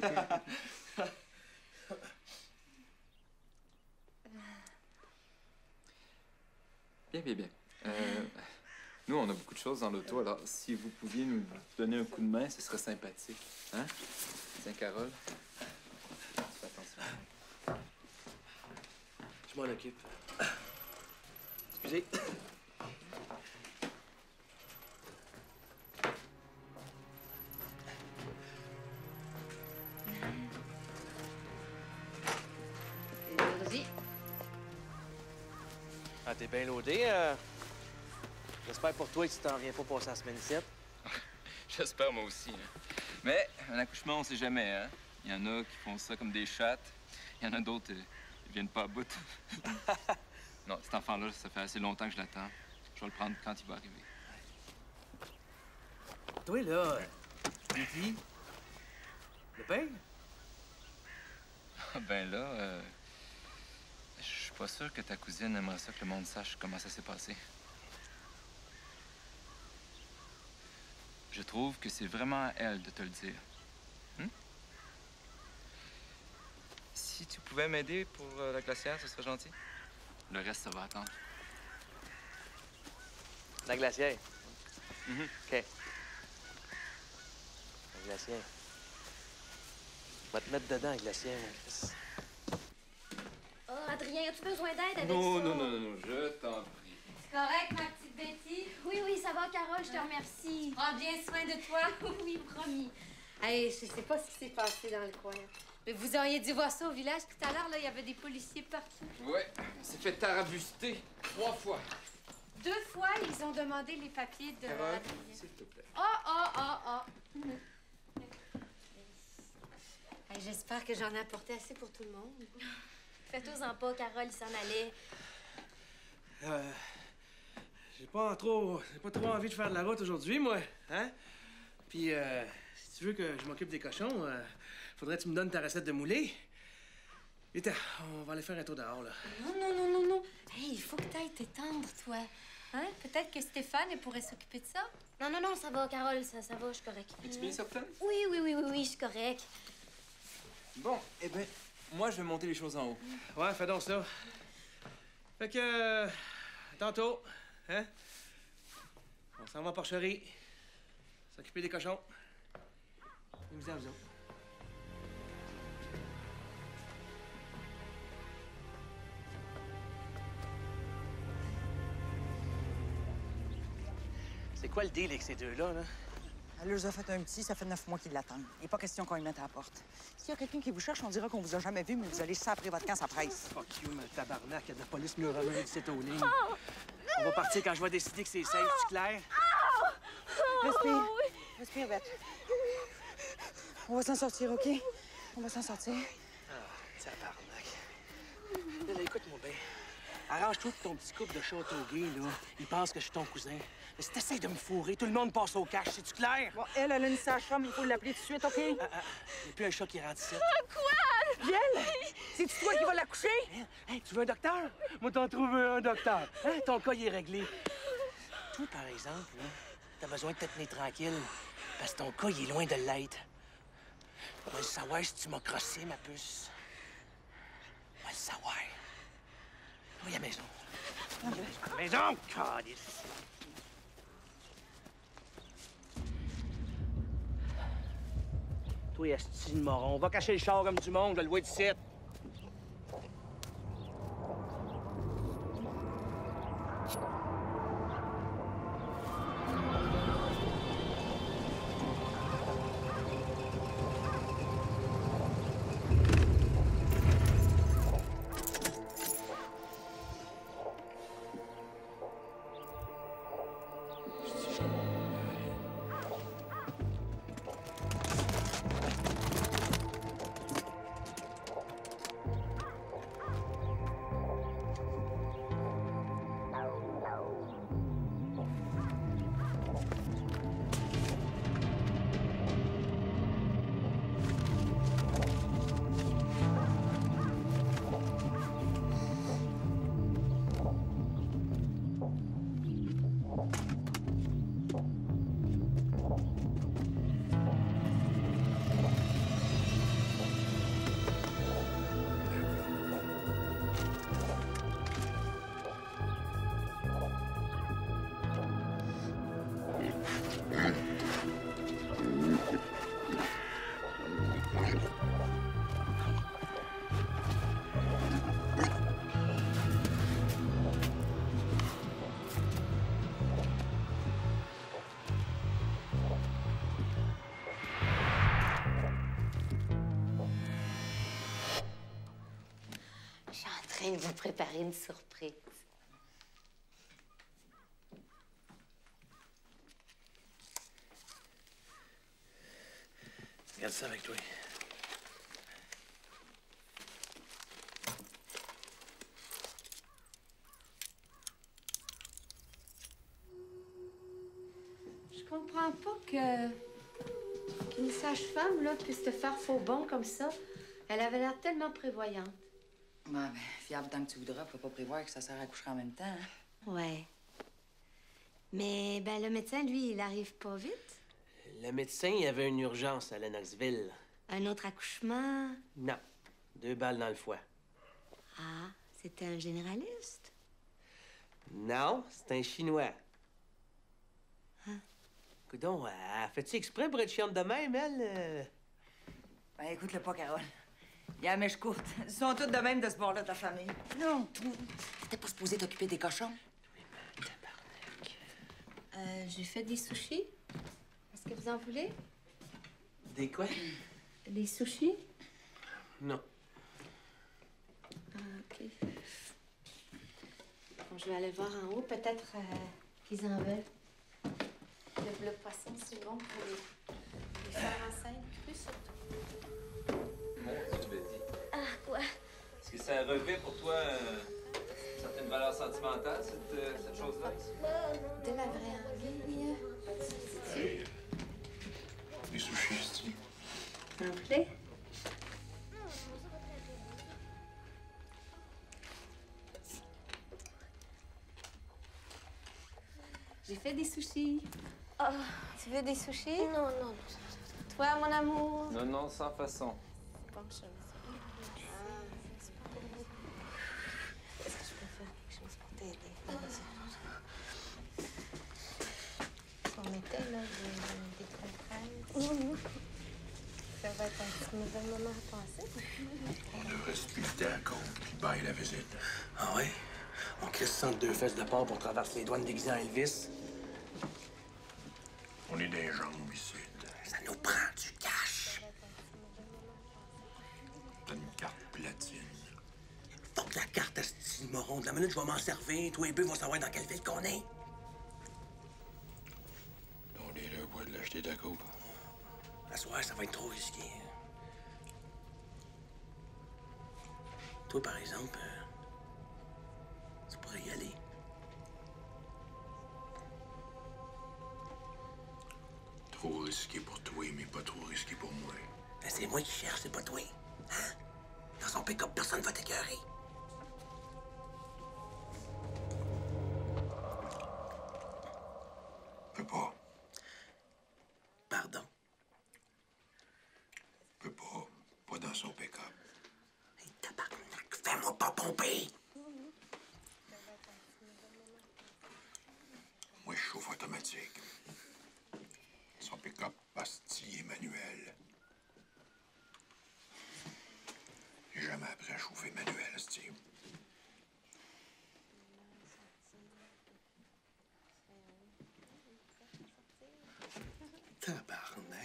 Speaker 12: Bien, bien, bien. Euh, nous, on a beaucoup de choses dans l'auto, alors si vous pouviez nous donner un coup de main, ce serait sympathique. Hein? Tiens, Carole. Fais attention.
Speaker 4: Je m'en occupe. Excusez.
Speaker 11: Vas-y.
Speaker 4: Ah, t'es bien loadé. Euh... J'espère pour toi que tu t'en viens pas passer la semaine ici.
Speaker 12: J'espère, moi aussi. Hein. Mais un accouchement, on sait jamais, hein? Il y en a qui font ça comme des chattes. Il y en a d'autres, euh, ils viennent pas à bout. Non, cet enfant-là, ça fait assez longtemps que je l'attends. Je vais le prendre quand il va arriver.
Speaker 4: Toi, là, Betty, le père?
Speaker 12: Ah, ben là, euh... je suis pas sûr que ta cousine aimerait ça que le monde sache comment ça s'est passé. Je trouve que c'est vraiment à elle de te le dire. Hum? Si tu pouvais m'aider pour euh, la glacière, ce serait gentil. Le reste, ça va attendre.
Speaker 4: La glacière?
Speaker 12: Mm-hmm.
Speaker 4: OK. La glacière. Je vais te mettre dedans, la glacière, mon Chris.
Speaker 2: Oh, Adrien, as-tu besoin d'aide avec
Speaker 12: Non,
Speaker 2: ça?
Speaker 12: non, non, non, non, je t'en prie.
Speaker 2: C'est correct, ma petite Betty? Oui, oui, ça va, Carole, je te remercie.
Speaker 11: Prends bien soin de toi.
Speaker 2: Oui, promis.
Speaker 11: Hey, je sais pas ce qui s'est passé dans le coin. Mais vous auriez dû voir ça au village tout à l'heure, là. Il y avait des policiers partout.
Speaker 12: Ouais, on s'est fait tarabuster trois fois.
Speaker 11: Deux fois, ils ont demandé les papiers de...
Speaker 12: Carole,
Speaker 11: Adrien.
Speaker 12: s'il te plaît.
Speaker 11: Oh, oh, oh, oh. Hey, j'espère que j'en ai apporté assez pour tout le monde.
Speaker 2: Fais-toi-en pas, Carole, il s'en allait.
Speaker 4: Euh... J'ai pas trop... J'ai pas trop envie de faire de la route aujourd'hui, moi. Hein? Puis, euh, si tu veux que je m'occupe des cochons, euh, faudrait que tu me donnes ta recette de moulé. Vite, on va aller faire un tour dehors, là.
Speaker 11: Non, non, non, non, non. Hey, il faut que t'ailles t'étendre, toi. Hein? Peut-être que Stéphane elle pourrait s'occuper de ça.
Speaker 2: Non, non, non, ça va, Carole, ça, ça va, je suis correcte.
Speaker 12: Es-tu bien certaine?
Speaker 2: Oui, oui, oui, oui, oui, je suis correcte.
Speaker 12: Bon, eh bien, moi, je vais monter les choses en haut.
Speaker 4: Ouais, fais donc ça. Fait que... Euh, tantôt, hein? On s'en va à porcherie. S'occuper des cochons. Vous à vous autres. C'est quoi le deal avec ces deux-là, là?
Speaker 3: Elle leur a fait un petit, ça fait neuf mois qu'ils l'attendent. Il n'est pas question qu'on les mette à la porte. S'il y a quelqu'un qui vous cherche, on dira qu'on vous a jamais vu, mais vous allez saprer votre camp, ça presse.
Speaker 4: Fuck you, ma tabarnak, il y a de la police me ramène ici aux lignes. On va partir quand je vais décider que c'est safe, c'est clair?
Speaker 3: Respire. Respire, Bette. On va s'en sortir, OK? On va s'en sortir.
Speaker 4: Ah, tabarnak. Là, là, écoute-moi bien. Arrange-toi que ton petit couple de château-gay, là, il pense que je suis ton cousin. Mais si t'essayes de me fourrer, tout le monde passe au cash, c'est-tu clair?
Speaker 3: Bon, elle, elle a une sage-femme, il faut l'appeler tout de suite, OK?
Speaker 4: Ah, ah, il n'y a plus un chat qui rentre ici.
Speaker 2: Quoi?
Speaker 3: Vielle! C'est-tu toi qui vas l'accoucher?
Speaker 4: Hey, tu veux un docteur? Moi, t'en trouvé un docteur. Hein? Ton cas, il est réglé. Toi, par exemple, là, t'as besoin de te tenir tranquille, parce que ton cas, il est loin de l'être. On va le savoir si tu m'as crossé, ma puce. On va le savoir. Oui, à la maison. À la maison, calice. Toi, esti de moron, va cacher le char comme du monde, je le vois d'ici.
Speaker 11: train de vous préparer une surprise.
Speaker 4: Regarde ça avec toi.
Speaker 11: Je comprends pas que... qu'une sage-femme, là, puisse te faire faux bon comme ça. Elle avait l'air tellement prévoyante.
Speaker 3: Ouais, ben, fiable tant que tu voudras, faut pas prévoir que ça sert à coucher en même temps, hein?
Speaker 11: Ouais. Mais, ben, le médecin, lui, il arrive pas vite.
Speaker 4: Le médecin, il avait une urgence à Lennoxville.
Speaker 11: Un autre accouchement?
Speaker 4: Non. Deux balles dans le foie.
Speaker 11: Ah, c'était un généraliste?
Speaker 4: Non, c'est un Chinois.
Speaker 11: Hein?
Speaker 4: Coudon, elle fait-tu exprès pour être chiante de même, elle? euh?
Speaker 3: Ben, écoute-le pas, Carole. Il y a la mèche courte. Ils sont tous de même de ce bord-là, ta famille. Non, t'étais pas supposé t'occuper des cochons?
Speaker 11: Euh, j'ai fait des sushis. Est-ce que vous en voulez?
Speaker 4: Des quoi?
Speaker 11: Des sushis?
Speaker 4: Non.
Speaker 11: Ah, OK. Bon, je vais aller voir en haut. Peut-être euh, qu'ils en veulent. Le, le poisson, c'est bon pour les, les faire en scène cru, surtout.
Speaker 12: Mon Dieu, Betty.
Speaker 11: Ah, quoi?
Speaker 12: Est-ce que ça revêt pour toi euh, une certaine valeur sentimentale, cette, euh, cette chose-là?
Speaker 11: De la vraie anguille.
Speaker 13: Hey, des sushis, ici.
Speaker 11: Ça vous plaît? J'ai fait des sushis. Oh, tu veux des sushis? Non, non, non. Toi, mon amour?
Speaker 12: Non, non, sans façon.
Speaker 11: Bon, je vais Est-ce que je peux faire quelque chose pour t'aider? On mettait là des, des contraintes. Ça va être un petit mauvais moment à passer.
Speaker 13: On devrait se piquer à compte puis bailler la visite.
Speaker 4: Ah ouais? On crisse entre deux fesses de porc pour traverser les douanes déguisées en Elvis.
Speaker 13: On est des jambes ici.
Speaker 4: Ça nous prend du cash.
Speaker 13: T'as une carte platine.
Speaker 4: Fuck la carte à ce moron. De la minute, je vais m'en servir. Toi et Beu vont savoir dans quelle ville qu'on est.
Speaker 13: On est là pour de l'acheter d'accord.
Speaker 4: À soir, ça va être trop risqué. Toi, par exemple, euh, tu pourrais y aller.
Speaker 13: Trop risqué pour toi, mais pas trop risqué pour moi.
Speaker 4: Ben, c'est moi qui cherche, c'est pas toi. Hein? Dans son pick-up, personne va t'écœurer.
Speaker 13: Peux pas.
Speaker 4: Pardon?
Speaker 13: Peux pas. Pas dans son pick-up.
Speaker 4: Hey, tabarnak, fais-moi pas pomper!
Speaker 13: Moi, je chauffe automatique. Son pick-up pastille et manuel. J'ai jamais appris à chauffer manuel, Steve.
Speaker 4: Tabarnak.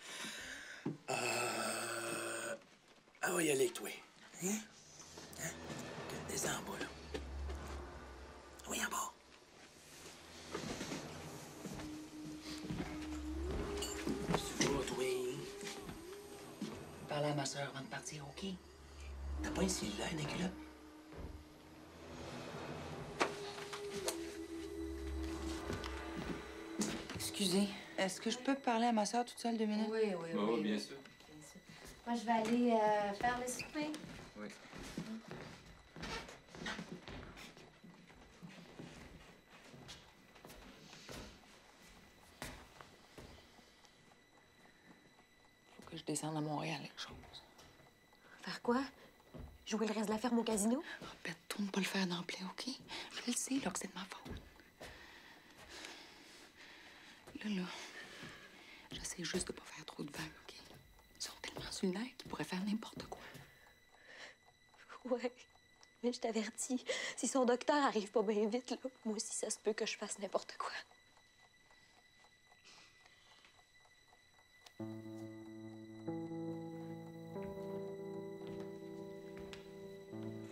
Speaker 4: Euh... Ah oui, y aller, toi. Hein? Hein? Descends en bas, là. Oui, en bas. C'est beau, toi.
Speaker 3: Parle à ma soeur avant de partir, OK?
Speaker 4: T'as pas un cellulaire, une culotte?
Speaker 3: Excusez, est-ce que je peux parler à ma soeur toute seule deux minutes?
Speaker 11: Oui, oui,
Speaker 12: Oh,
Speaker 11: oui.
Speaker 12: bien
Speaker 11: oui.
Speaker 12: sûr.
Speaker 11: Moi, je vais aller euh, faire le souper.
Speaker 12: Oui.
Speaker 3: Faut que je descende à Montréal, quelque chose.
Speaker 2: Faire quoi? Jouer le reste de la ferme au casino?
Speaker 3: Oh, Bête, tourne pas le faire dans le plein, OK? Je le sais, là, que c'est de ma faute. Là, là, j'essaie juste de pas faire trop de vagues, OK? Ils sont tellement sur le nerf qu'ils pourraient faire n'importe quoi.
Speaker 2: Ouais. Mais je t'avertis, si son docteur arrive pas bien vite, là, moi aussi, ça se peut que je fasse n'importe quoi.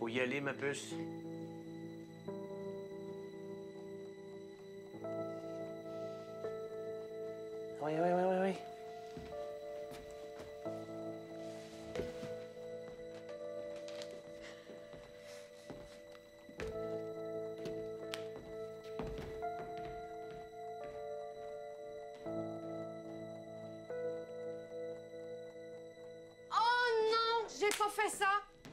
Speaker 4: Faut y aller, ma puce. Oui, oui, oui, oui, oui.
Speaker 14: J'ai pas fait ça!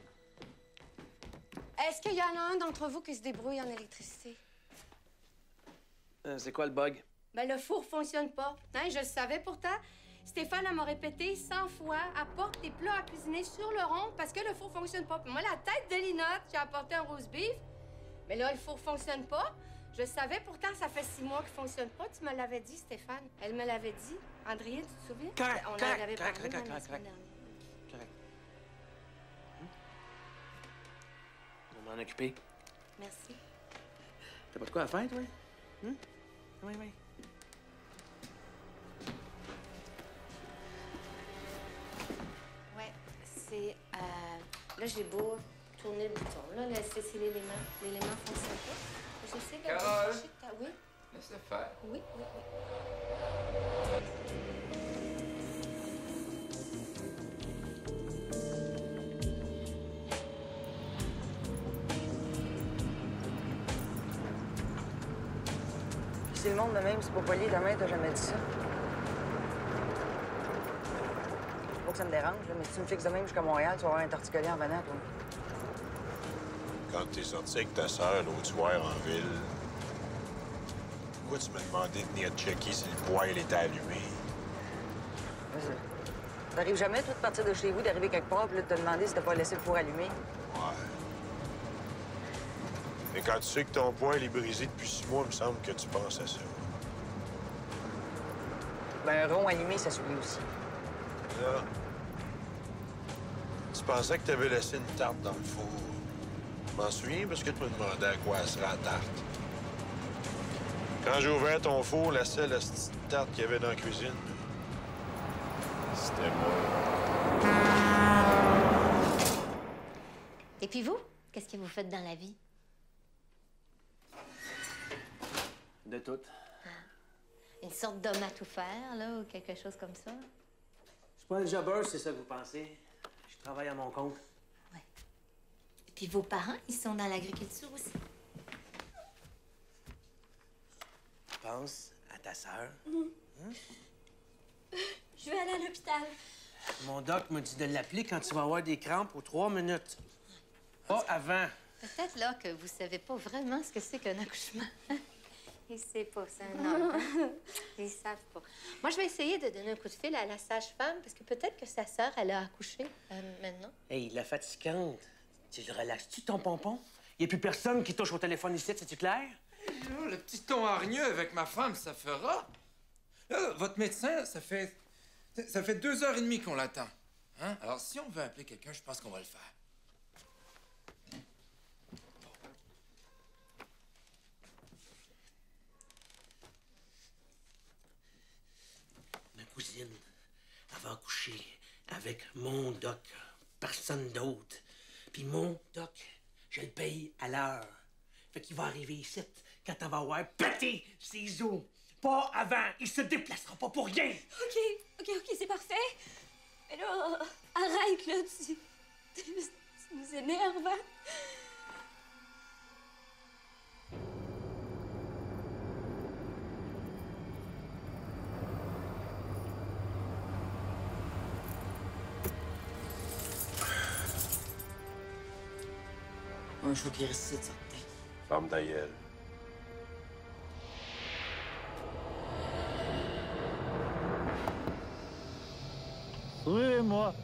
Speaker 14: Est-ce qu'il y en a un d'entre vous qui se débrouille en électricité?
Speaker 4: Euh, c'est quoi le bug?
Speaker 14: Ben, le four fonctionne pas. Hein, je le savais pourtant. Stéphane, elle m'a répété cent fois, apporte tes plats à cuisiner sur le rond parce que le four fonctionne pas. Puis moi, la tête de Linotte, j'ai apporté un rose beef. Mais là, le four fonctionne pas. Je savais pourtant, ça fait six mois qu'il fonctionne pas. Tu me l'avais dit, Stéphane. Elle me l'avait dit. André, tu te souviens?
Speaker 4: Correct,
Speaker 14: On en
Speaker 4: correct,
Speaker 14: avait
Speaker 4: correct,
Speaker 14: parlé
Speaker 4: correct,
Speaker 14: dans la
Speaker 4: correct,
Speaker 14: semaine
Speaker 4: correct.
Speaker 14: dernière.
Speaker 4: Correct. On va m'en occuper.
Speaker 14: Merci.
Speaker 4: T'as pas de quoi à faire, toi? Hum? Oui, oui.
Speaker 11: Ouais, c'est... Euh, là, j'ai beau tourner le bouton. Là, là c'est c'est l'élément. L'élément fonctionne pas. J'essaie de...
Speaker 12: Carole!
Speaker 11: décrocher ta- Oui?
Speaker 12: Laisse-le faire.
Speaker 11: Oui, oui, oui.
Speaker 3: Si le monde de même, c'est pas poli, demain, t'as jamais dit ça. Pas que ça me dérange, là, mais si tu me fixes de même jusqu'à Montréal, tu vas avoir un torticolis en venant, toi.
Speaker 13: Quand t'es sorti avec ta sœur l'autre soir en ville, pourquoi tu m'as demandé de venir checker si le poêle était allumé?
Speaker 3: T'arrives jamais, toi, de partir de chez vous, d'arriver quelque part, puis là, de te demander si t'as pas laissé le four allumé.
Speaker 13: Ouais. Mais quand tu sais que ton poêle est brisé depuis six mois, il me semble que tu penses à ça.
Speaker 3: Ben, un rond allumé, ça s'oublie aussi.
Speaker 13: Là, tu pensais que t'avais laissé une tarte dans le four. Je m'en souviens parce que tu me demandais à quoi elle serait la tarte. Quand j'ai ouvert ton four, la seule petite tarte qu'il y avait dans la cuisine, c'était moi.
Speaker 11: Et puis vous, qu'est-ce que vous faites dans la vie?
Speaker 4: De tout.
Speaker 11: Une sorte d'homme à tout faire, là, ou quelque chose comme ça?
Speaker 4: Je suis pas un jobber, c'est ça que vous pensez. Je travaille à mon compte.
Speaker 11: Et puis vos parents, ils sont dans l'agriculture aussi?
Speaker 4: Pense à ta sœur. Hein?
Speaker 2: Je vais aller à l'hôpital.
Speaker 4: Mon doc m'a dit de l'appeler quand tu vas avoir des crampes aux trois minutes. Pas avant.
Speaker 11: Peut-être là que vous savez pas vraiment ce que c'est qu'un accouchement. Ils savent pas, c'est un homme. Hein? Ils savent pas. Moi, je vais essayer de donner un coup de fil à la sage-femme parce que peut-être que sa sœur, elle a accouché euh, maintenant.
Speaker 4: Hey, la fatigante. Tu le relaxes-tu, ton pompon? Il n'y a plus personne qui touche au téléphone ici, c'est-tu clair?
Speaker 12: Là, le petit ton hargneux avec ma femme, ça fera. Là, votre médecin, ça fait... Ça fait deux heures et demie qu'on l'attend. Hein? Alors, si on veut appeler quelqu'un, je pense qu'on va le faire.
Speaker 4: Ma cousine, elle va accoucher avec mon doc. Personne d'autre. Puis mon doc, je le paye à l'heure. Fait qu'il va arriver ici quand elle va avoir pété ses os. Pas avant. Il se déplacera pas pour rien.
Speaker 2: OK, OK, OK, c'est parfait. Mais là, arrête, là, tu... Tu, tu nous énerves, hein?
Speaker 3: Un jour qui reste ici, certain.
Speaker 13: Ferme ta gueule.
Speaker 19: Oui, moi.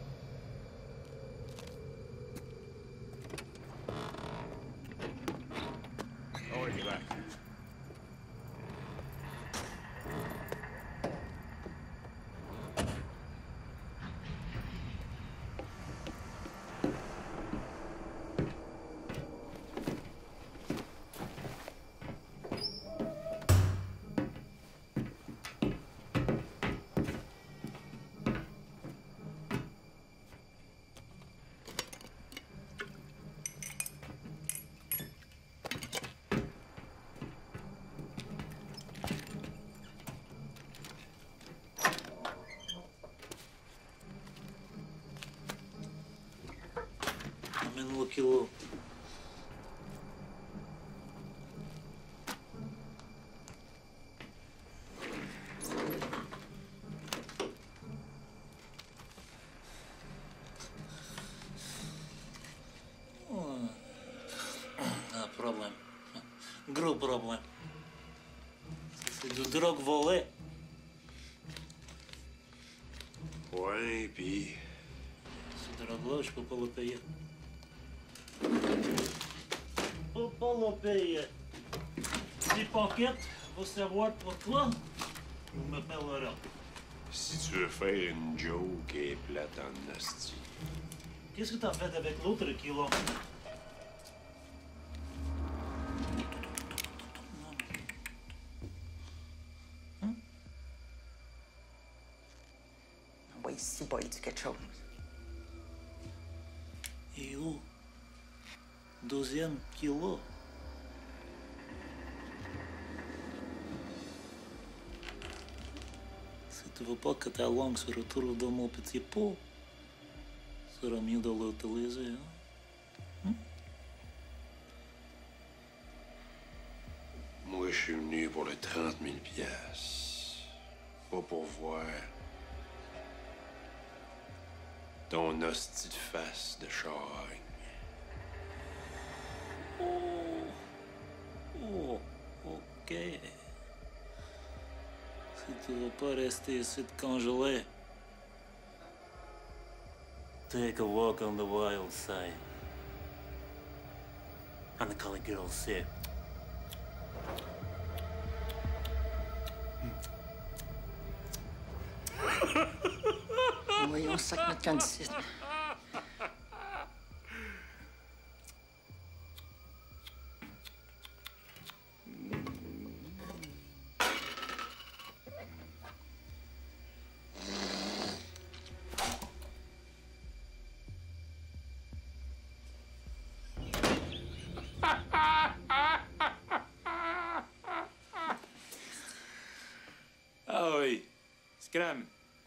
Speaker 13: Oh, il est là.
Speaker 19: kilo. Un problème. Gros problème. C'est du drogue volée.
Speaker 13: Ouais, puis...
Speaker 19: Ce drogue-là, je peux pas le payer. Je peux pas le payer. Si Pocket va savoir pourquoi, il me parlera.
Speaker 13: Si tu veux faire une joke et plate en hostie.
Speaker 19: Qu'est-ce que t'as fait avec l'autre kilo?
Speaker 3: Oui, si, boy, dis quelque chose.
Speaker 19: Et où? Deuxième kilo. Si tu veux pas que ta langue se retrouve dans mon petit pot, ce sera mieux de l'utiliser, hein? Hein?
Speaker 13: Moi, je suis venu pour les trente mille piastres. Pas pour voir ton hostie de face de charogne.
Speaker 19: Oh, oh, ok. Si tu veux pas rester ici congelé, take a walk on the wild side. And the colored girls say,
Speaker 3: Voyons, sac notre candidat.
Speaker 12: Ah oui, Scram.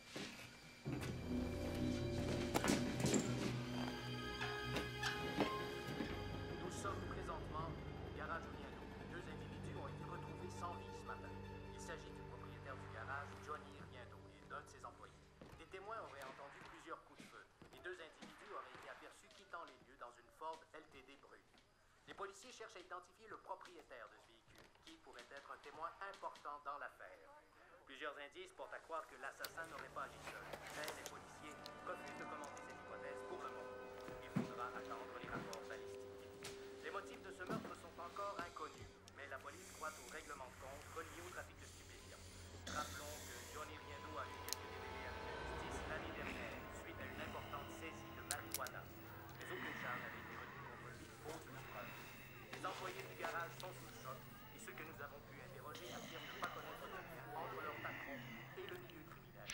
Speaker 7: Nous sommes présentement au garage Uniano. Deux individus ont été retrouvés sans vie ce matin. Il s'agit du propriétaire du garage, Johnny Riendo, et d'un de ses employés. Des témoins auraient entendu plusieurs coups de feu. Les deux individus auraient été aperçus quittant les lieux dans une Ford L T D brune. Les policiers cherchent à identifier le propriétaire de ce véhicule, qui pourrait être un témoin important dans l'affaire. Plusieurs indices portent à croire que l'assassin n'aurait pas agi seul, mais les policiers refusent de commenter cette hypothèse pour le moment. Il faudra attendre les rapports balistiques. Les motifs de ce meurtre sont encore inconnus, mais la police croit au règlement de compte relié au trafic de stupéfiants. Rappelons que Johnny Riendo a eu quelques délais avec la justice l'année dernière, suite à une importante saisie de marijuana. Mais aucune charge n'avait été retenue contre lui, faute de preuves. Les employés du garage sont sous le choc, et ceux que nous avons pu interroger affirment ne pas connaître de lien entre leur patron et le milieu criminel.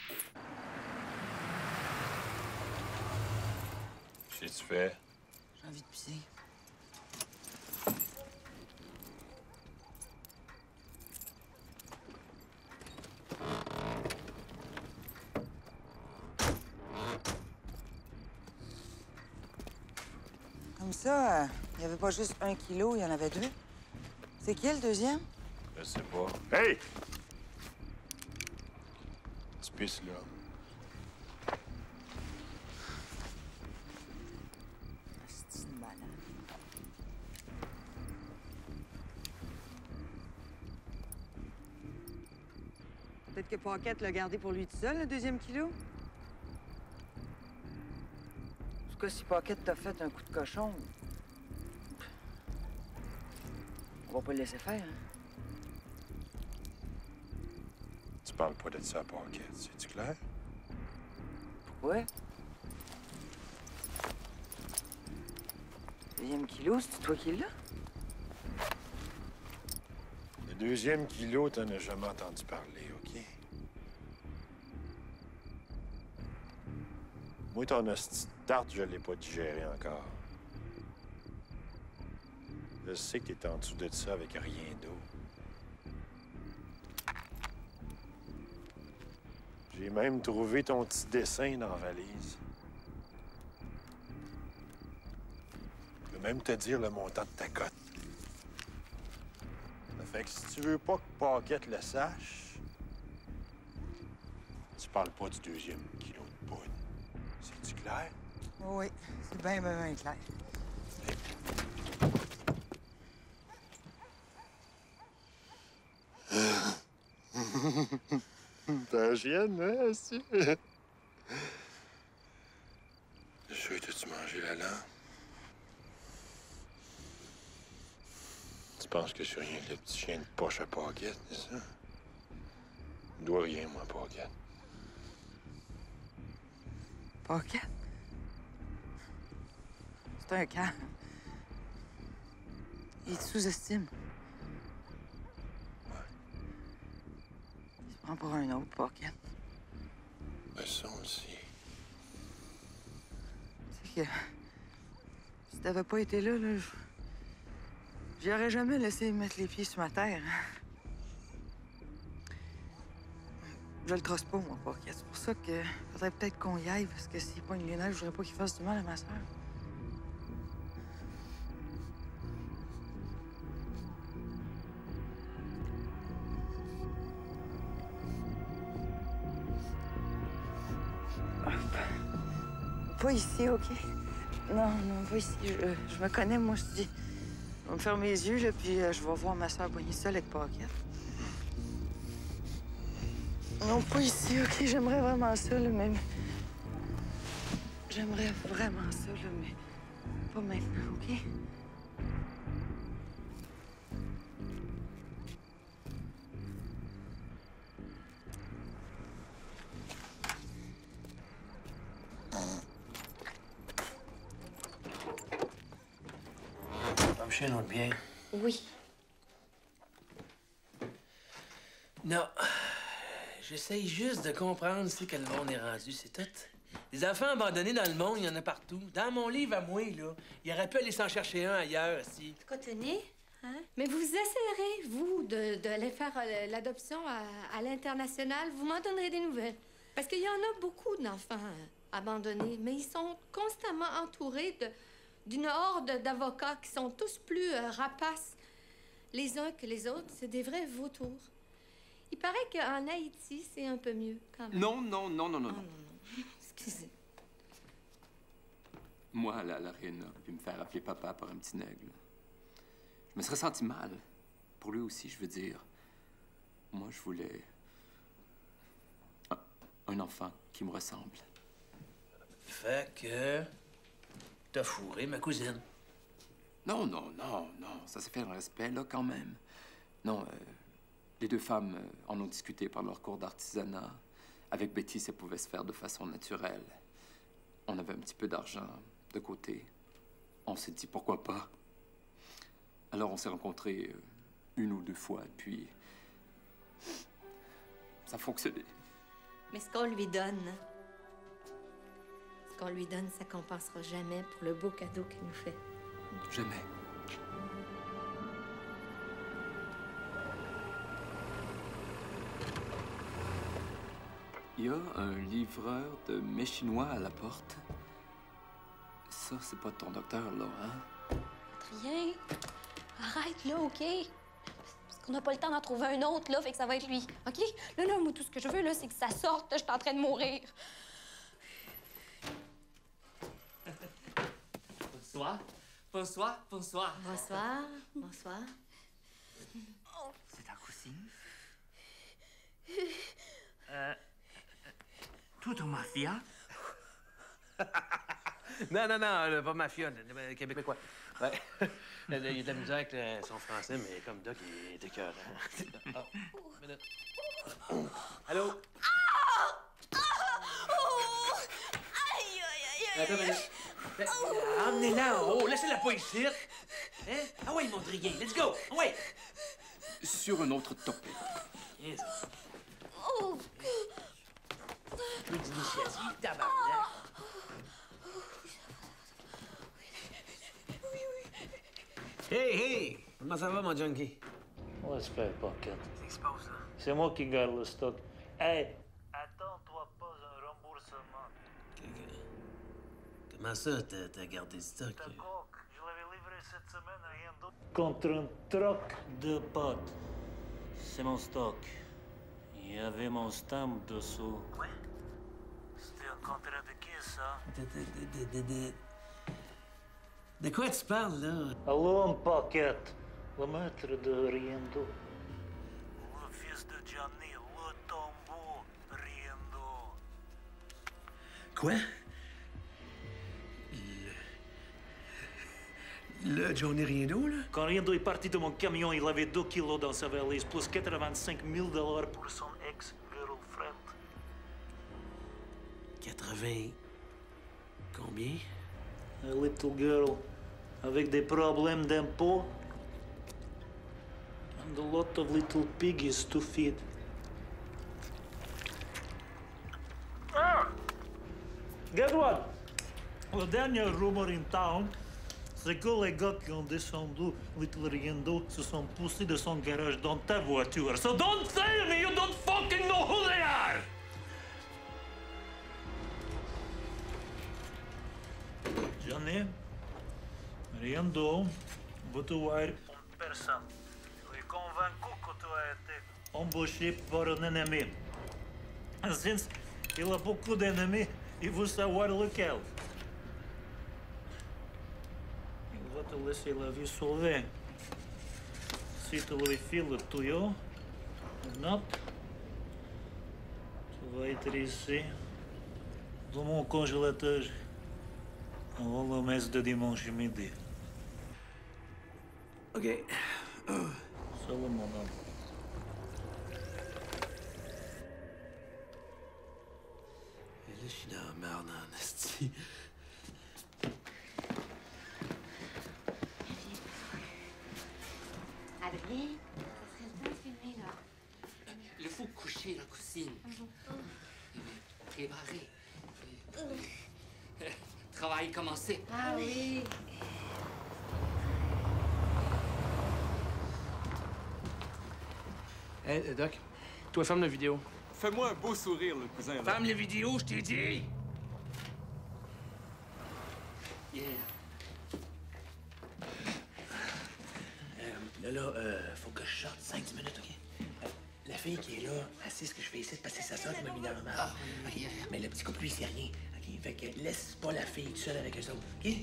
Speaker 13: Qu'est-ce que tu fais?
Speaker 3: J'ai envie de pisser. Comme ça, il n'y avait pas juste un kilo, il y en avait deux. C'est qui le deuxième?
Speaker 13: Je sais pas. Hey! Tu pisses là.
Speaker 3: C'est une malade. Peut-être que Pocket l'a gardé pour lui tout seul, le deuxième kilo? En tout cas, si Pocket t'a fait un coup de cochon, on va pas le laisser faire, hein?
Speaker 13: Tu parles pas de ça à Pocket, c'est-tu clair?
Speaker 3: Pourquoi? Deuxième kilo, c'est toi qui l'as?
Speaker 13: Le deuxième kilo, t'en as jamais entendu parler, OK? Moi, ton hostie de tarte, je l'ai pas digéré encore. Je sais que t'es en dessous de ça avec rien d'eau. J'ai même trouvé ton petit dessin dans la valise. même te dire le montant de ta cote. Ça fait que si tu veux pas que Paquette le sache, tu parles pas du deuxième kilo de poudre. C'est-tu clair?
Speaker 18: Oui, c'est bien, bien, bien clair.
Speaker 13: Ta chienne, hein, aussi? Je suis sûr que tu mangé la langue. Tu penses que je suis rien que le petit chien de poche à Paquette, c'est ça? Je dois rien, moi, Paquette.
Speaker 18: Paquette? C'est un calme. Il te sous-estime. Il se prend pour un autre, Paquette.
Speaker 13: Ben, ça aussi.
Speaker 18: C'est que... Si t'avais pas été là, là... J'aurais jamais laissé mettre les pieds sur ma terre. Je le trosse pas, moi, Paquette. C'est pour ça que faudrait peut-être qu'on y aille, parce que s'il pogne les nerfs, je voudrais pas qu'il fasse du mal à ma sœur. Pas ici, OK? Non, non, pas ici. Je, je me connais, moi, je dis. Je vais me fermer les yeux, là, puis euh, je vais voir ma soeur poignée seule avec Paquette. Non, pas ici, OK? J'aimerais vraiment ça, là, mais... J'aimerais vraiment ça, là, mais pas maintenant, OK?
Speaker 4: Va me chier un autre bien.
Speaker 11: Oui.
Speaker 4: Non. J'essaye juste de comprendre c'est que le monde est rendu, c'est tout. Les enfants abandonnés dans le monde, il y en a partout. Dans mon livre à moi, là, il aurait pu aller s'en chercher un ailleurs, aussi.
Speaker 14: Cotonner, hein? Mais vous essayerez, vous, de, de aller faire euh, l'adoption à, à l'international. Vous m'en donnerez des nouvelles. Parce qu'il y en a beaucoup d'enfants euh, abandonnés, mais ils sont constamment entourés de, d'une horde d'avocats qui sont tous plus euh, rapaces les uns que les autres. C'est des vrais vautours. Il paraît qu'en Haïti, c'est un peu mieux, quand même.
Speaker 12: Non, non, non, non, non,
Speaker 14: Oh,
Speaker 12: non.
Speaker 14: non, non. Excusez.
Speaker 12: Moi, aller à l'aréna, puis me faire appeler papa par un petit nègre, je me serais senti mal. Pour lui aussi, je veux dire. Moi, je voulais... Un, un enfant qui me ressemble.
Speaker 4: Fait que... t'as fourré ma cousine.
Speaker 12: Non, non, non, non. Ça s'est fait dans le respect, là, quand même. Non, euh, les deux femmes euh, en ont discuté par leur cours d'artisanat. Avec Betty, ça pouvait se faire de façon naturelle. On avait un petit peu d'argent de côté. On s'est dit pourquoi pas. Alors on s'est rencontrés euh, une ou deux fois, puis ça a fonctionné.
Speaker 14: Mais ce qu'on lui donne, ce qu'on lui donne, ça compensera jamais pour le beau cadeau qu'il nous fait.
Speaker 12: Jamais. Il y a un livreur de mets chinois à la porte. Ça, c'est pas ton docteur, là, hein?
Speaker 2: Rien. Arrête, là, OK? Parce qu'on n'a pas le temps d'en trouver un autre, là, fait que ça va être lui. OK? Là, là, moi, tout ce que je veux, là, c'est que ça sorte. Là, je suis en train de mourir.
Speaker 17: Bonsoir. Bonsoir, bonsoir.
Speaker 11: Bonsoir, bonsoir.
Speaker 17: C'est ta cousine? Euh... Tout au mafia?
Speaker 4: Non, non, non, là, pas mafia, le québécois. Ouais. Il y a de la misère avec le- son français, mais comme Doc, il est écœurant. Oh, une minute. Allô?
Speaker 2: Aïe, aïe, aïe,
Speaker 4: Attends une minute. Ben, emmenez-la en haut, laissez-la pas ici. Hein? Ah ouais, Mondrier, let's go! Ah ouais!
Speaker 12: Sur un autre topic.
Speaker 4: Yes.
Speaker 2: Oh.
Speaker 4: Plus d'initiative, tabarnak. Hey, hey! Comment ça va, mon junkie?
Speaker 19: On espère pas, Kat.
Speaker 4: Qu'est-ce qui se passe, là?
Speaker 19: C'est moi qui garde le stock. Hey! Attends-toi pas un remboursement.
Speaker 4: Comment ça, t'as t'as gardé le stock?
Speaker 19: Ta coque, je l'avais cette semaine, rien d'autre. Contre un troc de potes. C'est mon stock. Il y avait mon stamp dessous. Ouais? C'était un contrat de qui, ça?
Speaker 4: De, de, de, de, de... De quoi tu parles, là?
Speaker 19: Allô, Pocket. Le maître de Riendo. Le fils de Johnny, le tombeau, Riendo.
Speaker 4: Quoi? Le... Le Johnny Riendo, là?
Speaker 19: Quand Riendo est parti de mon camion, il avait deux kilos dans sa valise, plus quatre-vingt-cinq mille dollars pour son ex-girlfriend.
Speaker 4: quatre-vingts... Combien?
Speaker 19: A little girl, avec des problèmes d'impôts. And a lot of little piggies to feed. Ah! Guess what? Le dernier rumor in town, c'est que les gars qui ont descendu Little Riendo se sont poussés de son garage dans ta voiture. So don't tell me you don't fucking know who they are! Johnny, Riendo veut te voir une personne. Il est convaincu que tu as été embauché par un ennemi. And since il a beaucoup d'ennemis, il veut savoir lequel. Il va te laisser la vie sauvée. Si tu lui files le tuyau, ou non, tu vas être ici, dans mon congélateur, avant la messe de dimanche midi.
Speaker 4: OK.
Speaker 19: Salut, mon homme.
Speaker 4: Et là, je suis dans la merde, en esti.
Speaker 11: Adrien, ça serait le temps de filmer, là.
Speaker 9: Il faut coucher la cousine. Préparer. Travail commencé.
Speaker 11: Ah oui.
Speaker 4: Hé, hey, Doc, toi, ferme la vidéo.
Speaker 12: Fais-moi un beau sourire, le cousin. Là.
Speaker 4: Ferme la vidéo, je t'ai dit!
Speaker 9: Yeah.
Speaker 4: Euh, là, là, euh, faut que je sorte cinq dix minutes, OK? Euh, la fille qui est là, elle sait ce que je fais ici, parce que c'est sa soeur qui m'a mis dans la merde.
Speaker 9: Ah,
Speaker 4: OK? Mais le petit couple, lui, il sait rien. OK? Fait que laisse pas la fille toute seule avec eux autres, OK?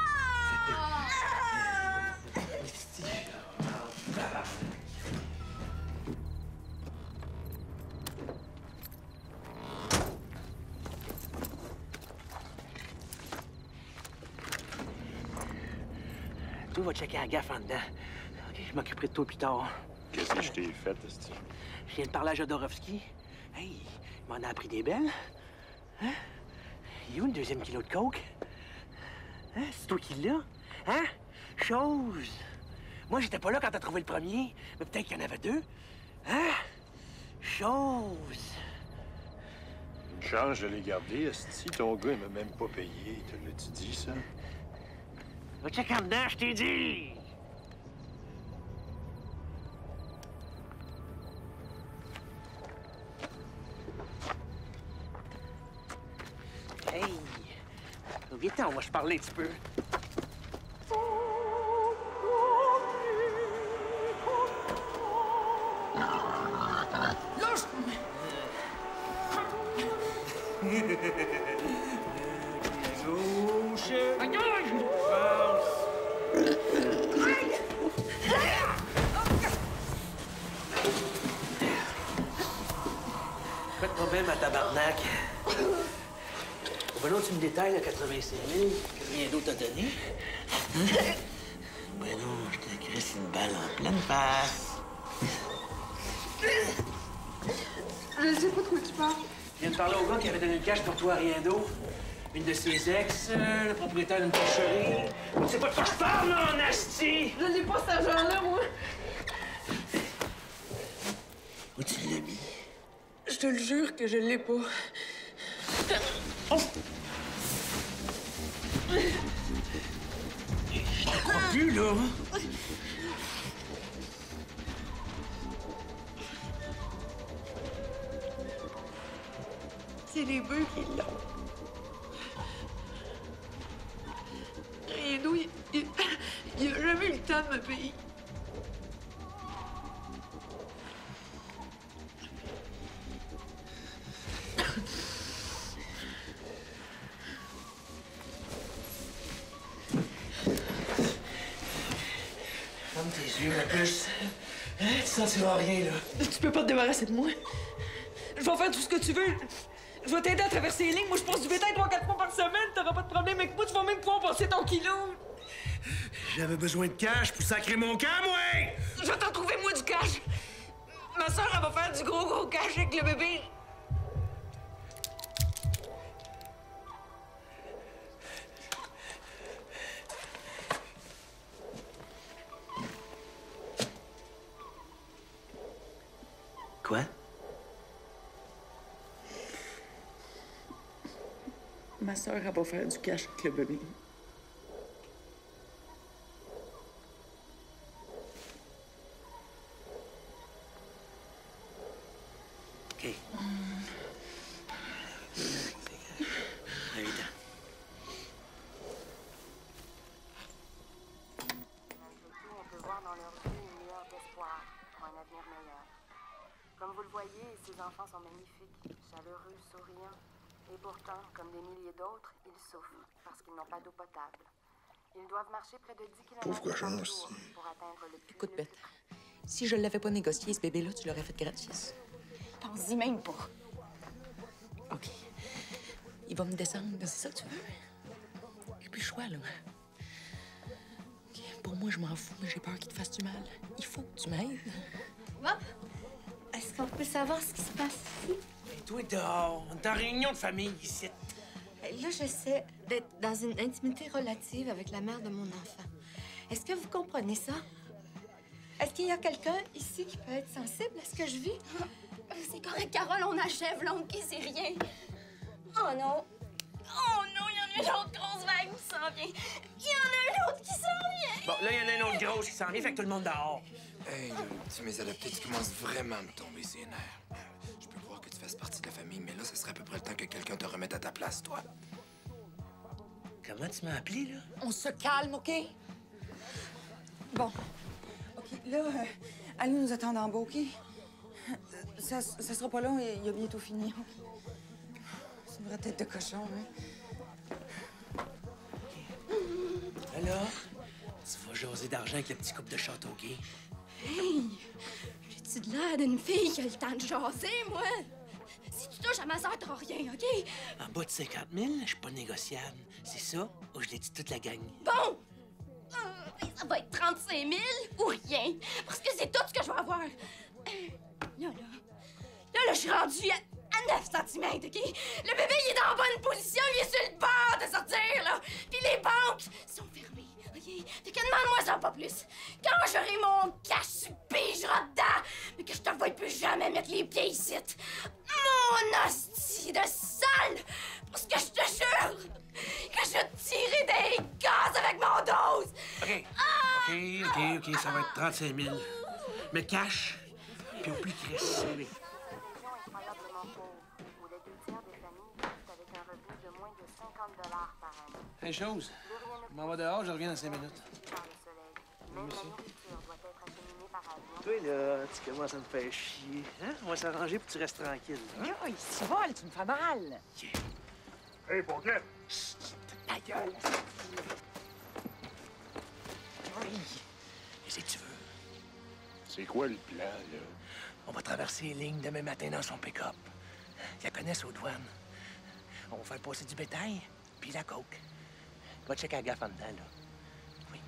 Speaker 4: Toi, va checker la gaffe en dedans. OK, je m'occuperai de toi plus tard.
Speaker 13: Qu'est-ce que je t'ai fait, esti?
Speaker 4: Je viens de parler à Jodorowsky. Hey, il m'en a appris des belles. Hein? Il est où le deuxième kilo de coke? Hein? C'est toi qui l'as? Hein? Chose! Moi, j'étais pas là quand t'as trouvé le premier, mais peut-être qu'il y en avait deux. Hein? Chose!
Speaker 13: Une chance, je l'ai gardé, esti. Ton gars, il m'a même pas payé. Te l'as-tu dit, ça?
Speaker 4: Va checker en dedans, je t'ai dit! Hey! Viens, on va se parler un petit peu.
Speaker 18: Lâche!
Speaker 4: Pas de problème à tabarnak. Ben non, tu me détailles, le quatre-vingt-cinq mille, que rien d'autre à donner. Hein? Ben non, je te crisse une balle en pleine face.
Speaker 18: Je sais pas de quoi tu parles.
Speaker 4: Je viens de parler au gars qui avait donné le cash pour toi à Riendo. Une de ses ex, euh, le propriétaire d'une porcherie. Tu sais pas de quoi je parle, là, en asti!
Speaker 18: Je n'ai pas cet argent-là, moi.
Speaker 4: Où tu l'as mis?
Speaker 18: Je te le jure que je l'ai pas.
Speaker 4: Oh! Je te crois plus, là!
Speaker 18: C'est les bœufs qui l'ont. Riendo, il, il, Il a jamais eu le temps de m'obéir.
Speaker 4: Ferme tes yeux, ma puce. Hein? Tu sentiras rien, là.
Speaker 18: Tu peux pas te débarrasser de moi. Je vais faire tout ce que tu veux. Je vais t'aider à traverser les lignes. Moi, je passe du bétail trois quatre fois par semaine. T'auras pas de problème avec moi. Tu vas même pouvoir passer ton kilo.
Speaker 4: J'avais besoin de cash pour sacrer mon camp, moi!
Speaker 18: Je vais t'en trouver, moi, du cash. Ma soeur, elle va faire du gros, gros cash avec le bébé.
Speaker 4: Quoi?
Speaker 18: Ma soeur, elle va faire du cash avec le bébé.
Speaker 4: OK. Allez,
Speaker 1: On peut voir dans leurs yeux une lueur d'espoir pour un avenir meilleur. Comme vous le voyez, ces enfants sont magnifiques, chaleureux, souriants. Et pourtant, comme des milliers d'autres, ils souffrent parce qu'ils n'ont pas d'eau potable. Ils doivent marcher près de dix kilomètres par jour pour atteindre le puits.
Speaker 3: Écoute, Bette, si je l'avais pas négocié, ce bébé-là, tu l'aurais fait gratis.
Speaker 2: Pense-y même pas.
Speaker 3: OK. Il va me descendre, c'est ça que tu veux? J'ai plus le choix, là. OK, pour moi, je m'en fous, mais j'ai peur qu'il te fasse du mal. Il faut que tu m'aides.
Speaker 11: Bon. Est-ce qu'on peut savoir ce qui se passe ici?
Speaker 4: Et toi, dehors. On est en réunion de famille ici.
Speaker 11: Là, j'essaie d'être dans une intimité relative avec la mère de mon enfant. Est-ce que vous comprenez ça? Est-ce qu'il y a quelqu'un ici qui peut être sensible à ce que je vis?
Speaker 2: C'est correct, Carole, on achève, là, OK, c'est rien. Oh non! Oh non, il y en a une autre grosse vague qui s'en vient. Il y en a une autre qui s'en vient.
Speaker 4: Bon, là, il y en a une autre grosse qui s'en vient, fait que tout le monde dehors.
Speaker 12: Hey, tu mes adoptés, tu commences vraiment à me tomber ses nerfs. Je peux croire que tu fasses partie de la famille, mais là, ce serait à peu près le temps que quelqu'un te remette à ta place, toi.
Speaker 4: Comment tu m'as appelé, là?
Speaker 3: On se calme, OK? Bon. OK, là, euh, allez nous attendre en bas, OK? Ça, ça sera pas long, il a bientôt fini. C'est une vraie tête de cochon, hein?
Speaker 4: Là, là, tu vas jaser d'argent avec le petit couple de château gay.
Speaker 2: Hey! J'ai-tu de l'air d'une fille qui a le temps de jaser, moi? Si tu touches à ma soeur, t'auras rien, OK?
Speaker 4: En bas de cinquante mille, je suis pas négociable. C'est ça ou je l'ai dit toute la gang?
Speaker 2: Bon! Euh, ça va être trente-cinq mille ou rien. Parce que c'est tout ce que je vais avoir. Là, là. Là, là, je suis rendue à, à neuf centimètres, OK? Le bébé, il est dans la bonne position, il est sur le bord de sortir, là. Puis les banques sont fermées, OK? Fait que demande-moi ça, pas plus. Quand j'aurai mon cash sur le pigera dedans, mais que je te vois plus jamais mettre les pieds ici. Mon hostie de sale! Parce que je te jure que je vais te tirer des gaz avec mon dose!
Speaker 4: OK. OK, OK, OK, ça va être trente-cinq mille. Mais cash, puis au plus Chris, oui. Hey, chose. Je m'en vais dehors, je reviens dans cinq minutes. Toi, là, tu commences à me faire chier. Hein? On va s'arranger pour que tu restes tranquille. Hein?
Speaker 3: Yo, il se vole, tu me fais mal.
Speaker 6: Hey, Pocket!
Speaker 3: Ta gueule.
Speaker 4: Oui. Qu'est-ce que tu veux?
Speaker 6: C'est quoi le plan, là?
Speaker 4: On va traverser les lignes demain matin dans son pick-up. Ils la connaissent aux douanes. On va faire passer du bétail, puis la coke. Va checker la gaffe en dedans, là. Oui.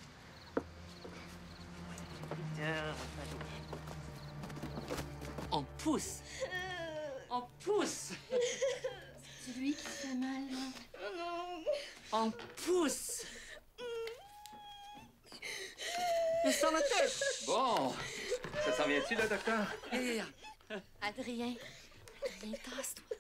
Speaker 4: Oui. Tiens,
Speaker 9: on pousse. On pousse.
Speaker 11: C'est lui qui fait mal, là.
Speaker 2: Oh non.
Speaker 9: On pousse. Mais sur la tête.
Speaker 12: Bon. Ça s'en vient-tu, là, docteur?
Speaker 11: Adrien. Adrien, tasse-toi.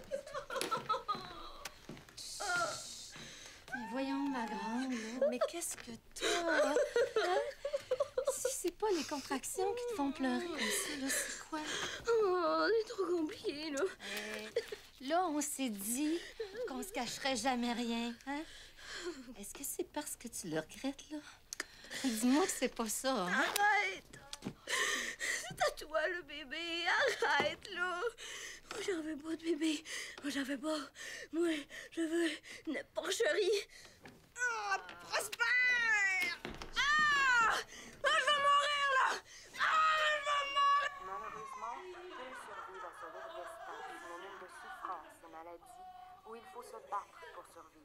Speaker 11: Mais voyons, ma grande, là. Mais qu'est-ce que t'as? Hein? Si c'est pas les contractions qui te font pleurer comme ça, là, c'est quoi?
Speaker 2: Oh, c'est trop compliqué, là.
Speaker 11: Euh, là, on s'est dit qu'on se cacherait jamais rien, hein? Est-ce que c'est parce que tu le regrettes, là? Dis-moi que c'est pas ça. Hein?
Speaker 20: Arrête! C'est à toi, le bébé. Arrête, là. Moi, j'en veux pas de bébé. Moi, j'en veux pas. Moi, je veux une porcherie. Ah, Prosper! Ah! Ah, je vais mourir, là! Ah, je vais mourir!
Speaker 1: Malheureusement, peu survivent à ce rire destin, synonyme de souffrance et maladie, où il faut se battre pour survivre.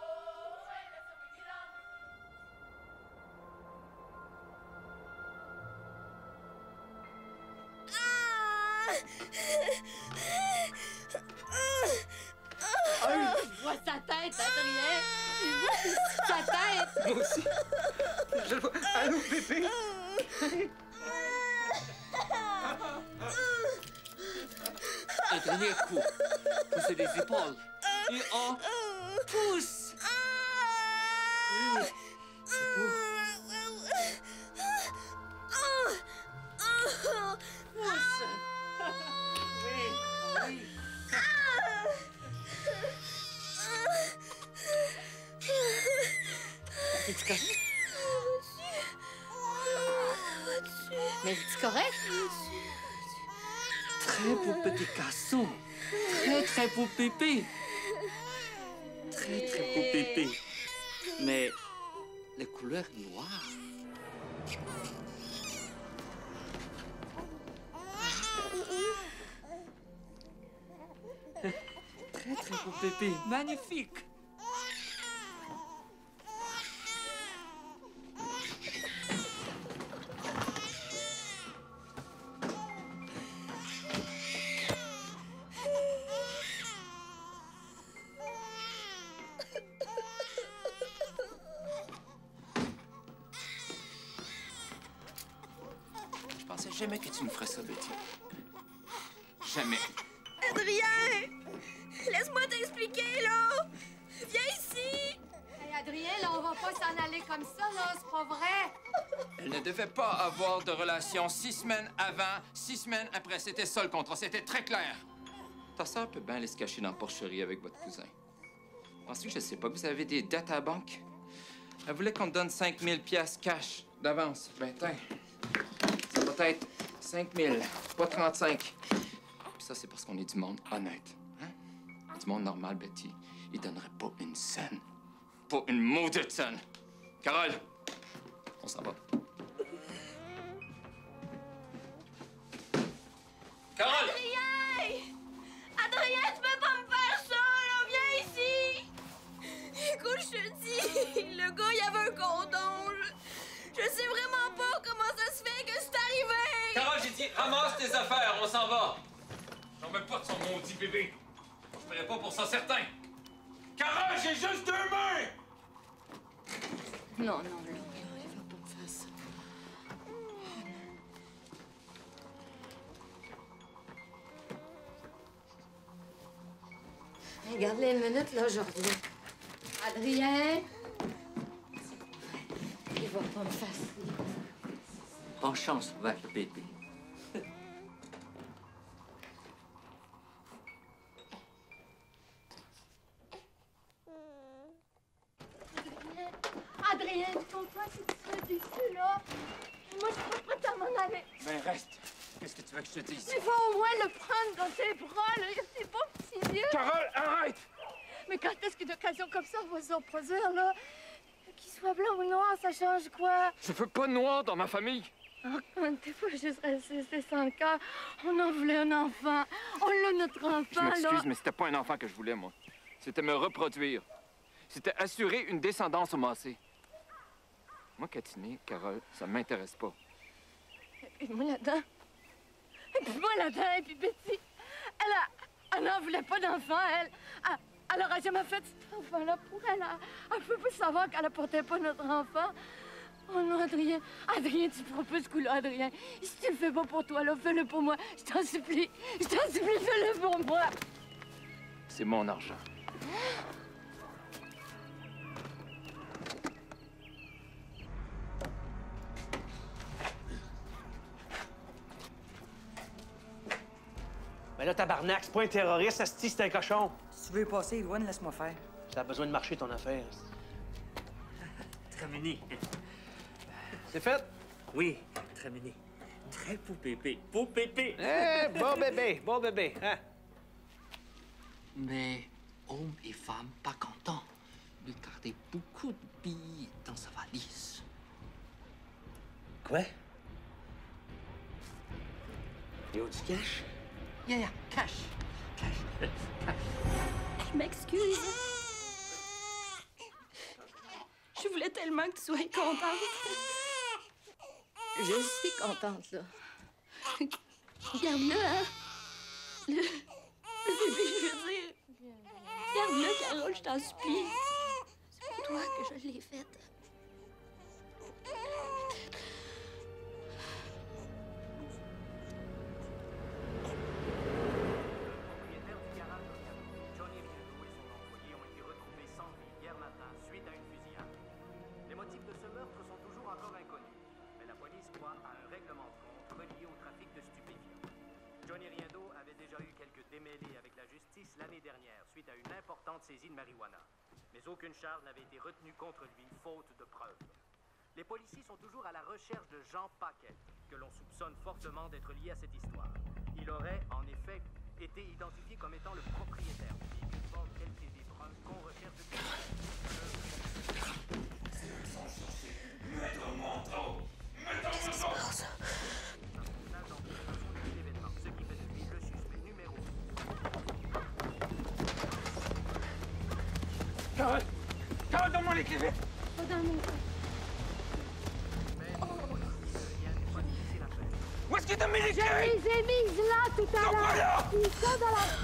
Speaker 11: Ah, je vois sa tête, Adrien! Je vois sa tête!
Speaker 12: Moi aussi. Je le vois. Allô, bébé?
Speaker 17: Adrien court. Poussez les épaules. Et on pousse. Oui, c'est beau. Pousse. Oui, oui. Es-tu correct?
Speaker 11: Mais es-tu correct?
Speaker 17: Très beau petit garçon. Très, très beau bébé. Très, très beau bébé. Mais la couleur noire. Très, très beau bébé. Magnifique.
Speaker 12: Je pensais jamais que tu me ferais ça, Betty. Jamais.
Speaker 20: Adrien! Laisse-moi t'expliquer, là! Viens ici!
Speaker 14: Hey, Adrien, là, on va pas s'en aller comme ça, là. C'est pas vrai.
Speaker 12: Elle ne devait pas avoir de relation six semaines avant, six semaines après. C'était ça le contrat. C'était très clair. Ta sœur peut bien aller se cacher dans la porcherie avec votre cousin. Pensez que je sais pas que vous avez des dettes à la banque? Elle voulait qu'on te donne cinq mille piastres cash d'avance. Ben, tiens. Ça va être cinq mille, pas trente-cinq. Puis ça, c'est parce qu'on est du monde honnête. Hein? Du monde normal, Betty, il donnerait pas une scène. Pas une maudite scène. Carole, on s'en va. Carole!
Speaker 20: Adrien! Adrien, tu peux pas me faire ça, là! Viens ici! Écoute, je te dis, le gars, il avait un condom. Je, je sais vraiment pas comment ça se fait que c'est arrivé!
Speaker 12: Carole, j'ai dit, ramasse tes affaires, on s'en va. J'en veux pas de son maudit bébé. Je ferais pas pour ça, certain. Carole, j'ai juste deux mains!
Speaker 11: Non, non, non, il va pas me faire ça.
Speaker 14: Regarde-les une minute, là, je reviens. Adrien!
Speaker 11: Il va pas me faire ça.
Speaker 17: Bonne chance avec le bébé.
Speaker 14: Adrien, tu comprends ce que tu serais déçu, là? Moi, je suis pas prête à m'en aller.
Speaker 12: Ben, reste. Qu'est-ce que tu veux que je te dise?
Speaker 14: Il faut au moins le prendre dans tes bras, là. C'est pas si vieux.
Speaker 12: Carole, arrête!
Speaker 14: Mais quand est-ce qu'une occasion comme ça va se reproduire, là? Qu'il soit blanc ou noir, ça change quoi?
Speaker 12: Je veux pas de noir dans ma famille.
Speaker 14: Oh, on n'était pas juste resté sans le cœur. On en voulait un enfant. On l'a, notre enfant,
Speaker 12: Je m'excuse,
Speaker 14: là.
Speaker 12: mais c'était pas un enfant que je voulais, moi. C'était me reproduire. C'était assurer une descendance au massé. Moi, Catherine, Carole, ça m'intéresse pas.
Speaker 14: Et puis moi, là-dedans. Et puis moi, là-dedans, et puis Betty. Elle a... Elle n'en voulait pas d'enfant, elle. Elle, elle aurait jamais fait cet enfant-là pour elle. Elle, elle peut pas savoir qu'elle apportait pas notre enfant. Oh non, Adrien. Adrien, tu feras pas ce coup-là, Adrien. Si tu le fais pas pour toi, là, fais-le pour moi. Je t'en supplie. Je t'en supplie, fais-le pour moi.
Speaker 12: C'est mon argent.
Speaker 4: Ben là, tabarnak, c'est pas un terroriste, asti, c'est un cochon.
Speaker 18: Si tu veux y passer, Éloigne, laisse-moi faire.
Speaker 4: Ça a besoin de marcher, ton affaire.
Speaker 17: Tramini.
Speaker 4: C'est fait?
Speaker 17: Oui, très mini. Très beau bébé. Beau bébé.
Speaker 4: Eh, bon bébé, bon bébé, hein?
Speaker 17: Mais hommes et femmes pas contents de garder beaucoup de billes dans sa valise.
Speaker 4: Quoi? Il y a du cash?
Speaker 17: Yeah, yeah, cash. Cash. Cash.
Speaker 20: Je m'excuse. Je voulais tellement que tu sois contente.
Speaker 11: Je suis contente, là.
Speaker 20: Regarde-le, hein? Le... le bébé, je veux dire. Regarde-le, Carole, je t'en supplie. C'est pour toi que je l'ai faite.
Speaker 7: L'année dernière, suite à une importante saisie de marijuana. Mais aucune charge n'avait été retenue contre lui, faute de preuves. Les policiers sont toujours à la recherche de Jean Paquette, que l'on soupçonne fortement d'être lié à cette histoire. Il aurait, en effet, été identifié comme étant le propriétaire du véhicule fort qualité des preuves qu'on recherche depuis.
Speaker 6: Maître Manteau!
Speaker 20: Qu'est-ce qui se passe?
Speaker 7: Ce qui fait de lui le suspect numéro
Speaker 4: Carole! Carole, donne-moi les clés vite!
Speaker 20: Pas dans mon cas.
Speaker 4: Où est-ce que t'as mis les clés?
Speaker 20: Je les ai mises là tout à l'heure! Ils sont dans la...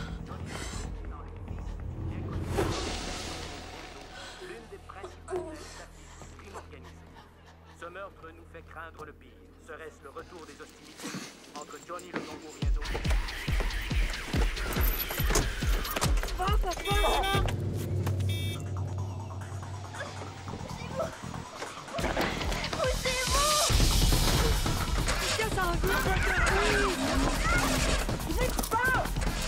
Speaker 7: l'une des principales tentatives du crime organisé. Ce meurtre nous fait craindre le pire. Serait-ce le retour des hostilités entre Johnny le Longo-Riendo?
Speaker 20: Va, papa! Poussez-vous! Qu'est-ce que ça en vient? J'ai peur!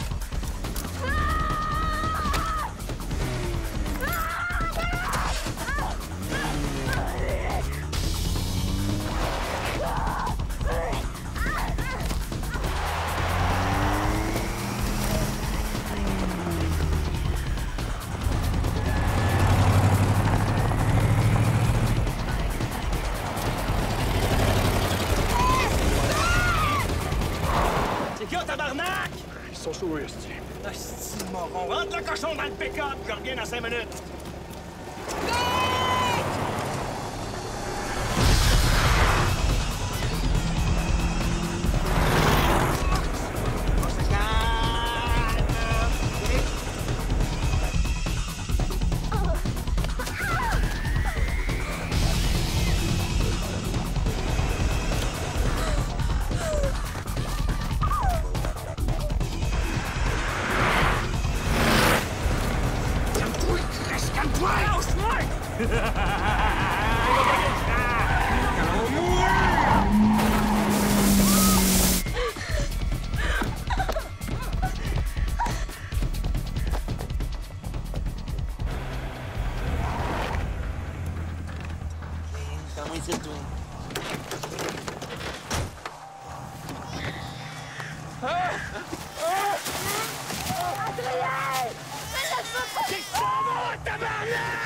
Speaker 7: C'est qui, tabarnak?
Speaker 4: Ils sont chauds, esti.
Speaker 7: Asti, moron. Rentre le cochon dans le pick-up, je reviens dans cinq minutes.
Speaker 4: Comment il s'est tourné?
Speaker 20: Adrien! Mais laisse-moi pas!
Speaker 7: C'est ça, mon tabarnak!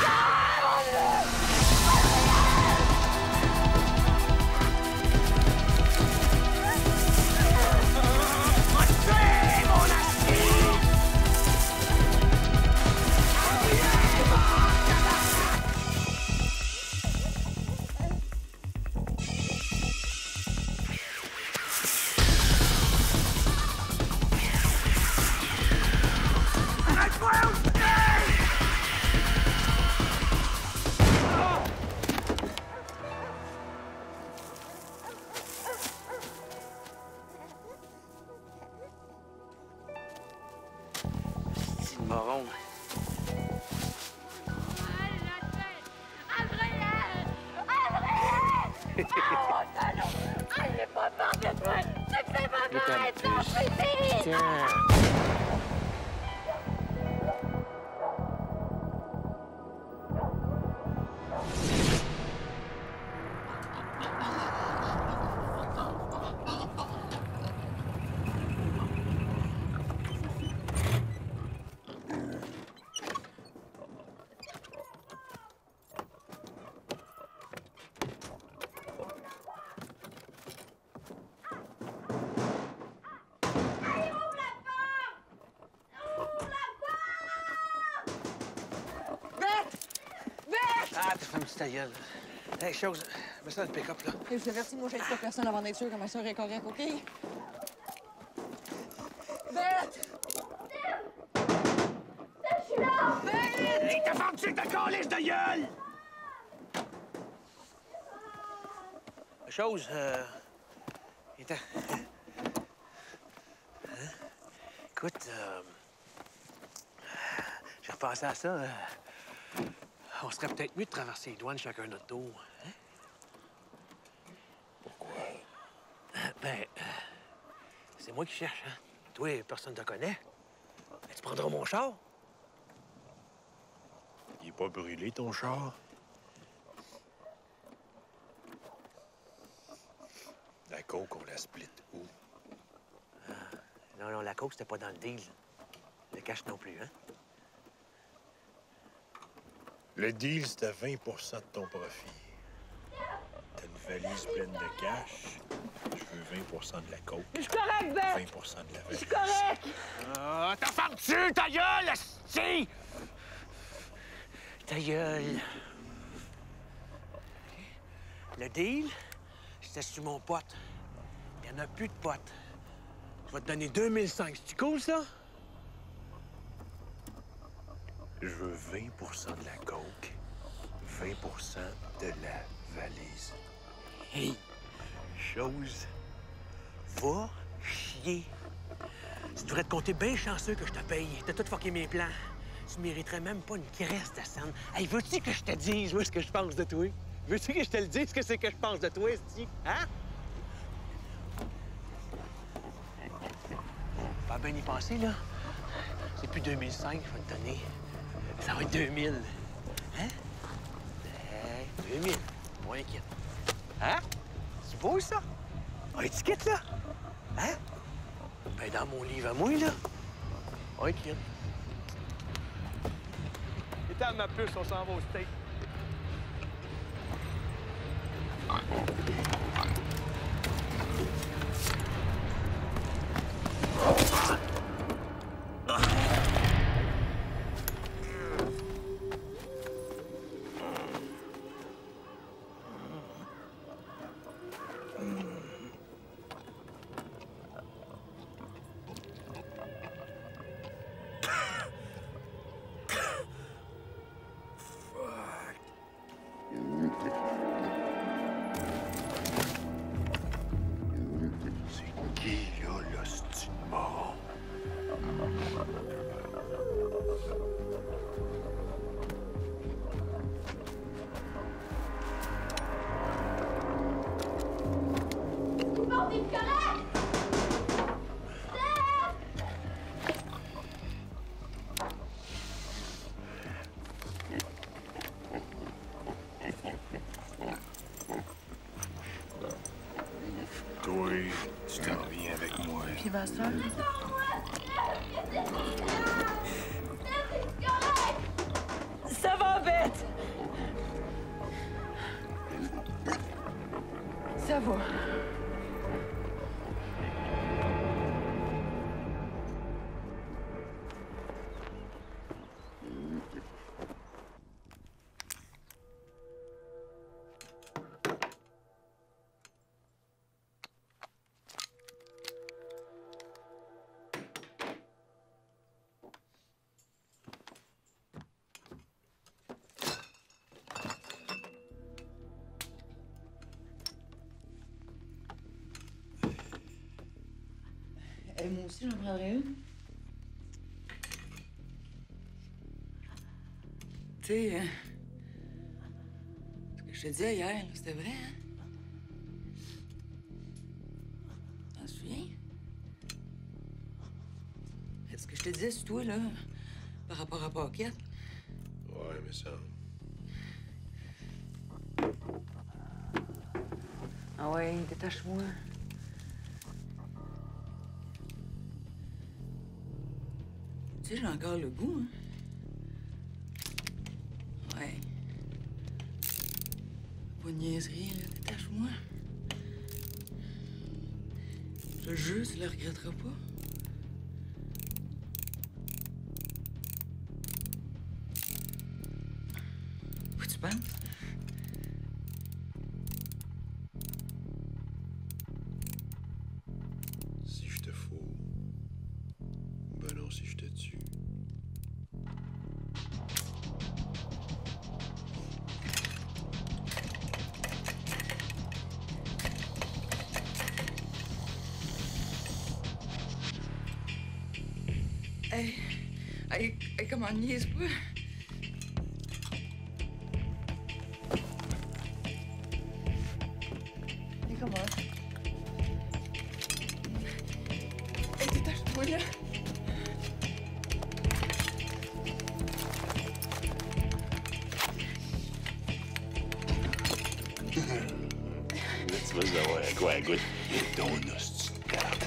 Speaker 4: C'est le moron. Ah, t'as fait une petite ta gueule. Hey, chose, mets ça dans le pick-up, là.
Speaker 18: Et je t'avertis, moi, j'aide pas personne avant d'être sûr que ma soeur est correcte, OK? Bête!
Speaker 20: Je suis là!
Speaker 4: Hey, t'as vendu ta calisse de gueule! Chose, euh... il était... Hein? Écoute, euh... j'ai repensé à ça. Euh... On serait peut-être mieux de traverser les douanes chacun notre tour. Hein?
Speaker 13: Pourquoi?
Speaker 4: Ben, euh... c'est moi qui cherche, hein? Toi, personne ne te connaît. Ben, tu prendras mon char.
Speaker 13: Il est pas brûlé, ton char? La coke, on la split où?
Speaker 4: Ah, non, non, la coke, c'était pas dans le deal. Le cash non plus, hein?
Speaker 13: Le deal, c'était vingt pour cent de ton profit. T'as une valise pleine de cash. Je veux vingt pour cent de la coke.
Speaker 18: Je suis correct, Beth!
Speaker 13: vingt pour cent de la valise.
Speaker 18: Je suis correct!
Speaker 4: Ah, t'as fendu, ta gueule, asti! Ta gueule. Le deal, c'était sur mon pote. Il n'y en a plus de potes. Je vais te donner deux mille cinq. C'est-tu cool, ça?
Speaker 13: Je veux vingt pour cent de la coke, vingt pour cent de la valise.
Speaker 4: Hey, chose, va chier. Tu devrais te compter bien chanceux que je te paye. T'as tout fucké mes plans. Tu mériterais même pas une cresse de scène. Hey, veux-tu que je te dise, moi, ce que je pense de toi? Veux-tu que je te le dise, ce que c'est que je pense de toi, esti? Hein? Pas bien y penser, là. C'est plus deux mille cinq que je vais te donner. Ça va être deux mille. Hein? Hey, deux mille. Moins inquiète. Hein? C'est beau, ça? Un étiquette, là? Hein? Ben, dans mon livre à moi, là. Moins inquiète. Étale ma puce, on s'en va au steak.
Speaker 13: Toi, tu t'en viens avec moi.
Speaker 18: Puis ma soeur? Ça va, Beth! Ça va. Et moi aussi, j'en prendrais une. Tu sais, euh, ce que je te disais hier, là, c'était vrai, hein? T'en souviens? Ce que je te disais sur toi, là, par rapport à Paquette.
Speaker 13: Ouais, mais ça...
Speaker 18: Ah ouais, détache-moi. Tu sais, j'ai encore le goût, hein? Ouais. Pas de niaiserie, là. Détache-moi. Je te jure, tu le regretteras pas. Faut que tu
Speaker 3: penses?
Speaker 13: Si je te fous, ben non, si je te tue.
Speaker 18: Hey, hey, hey, comment niaise pas? Hey, comment? Hey, détache-toi, là!
Speaker 13: Là, tu vas savoir à quoi elle goûte. Ton hostie de carte.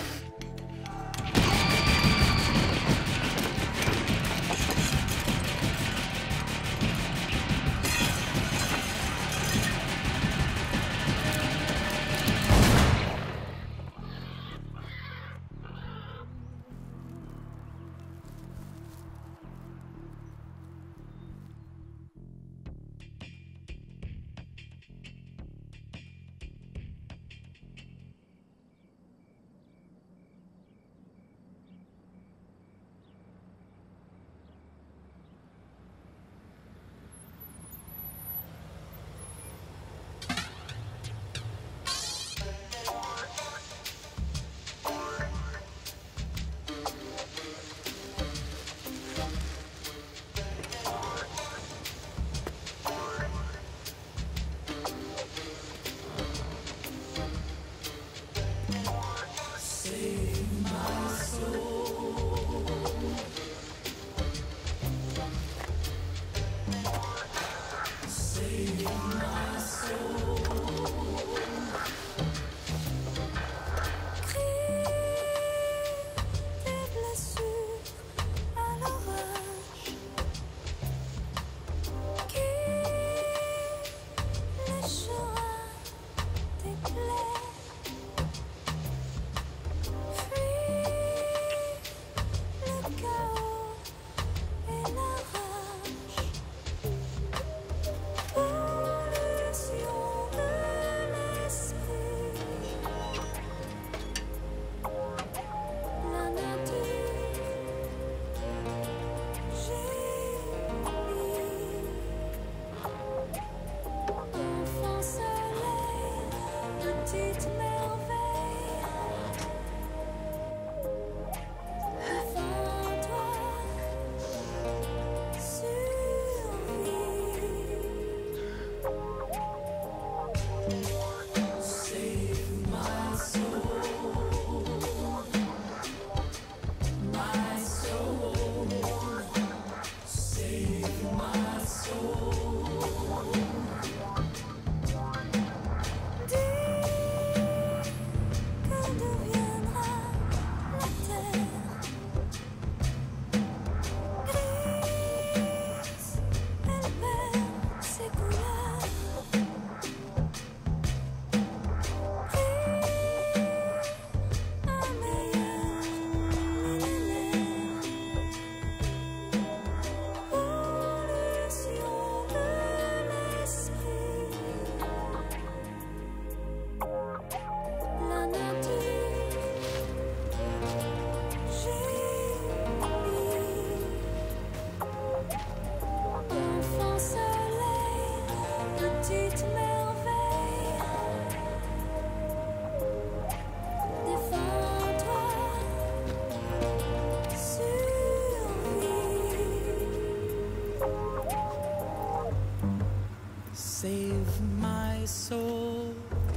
Speaker 6: Save my soul,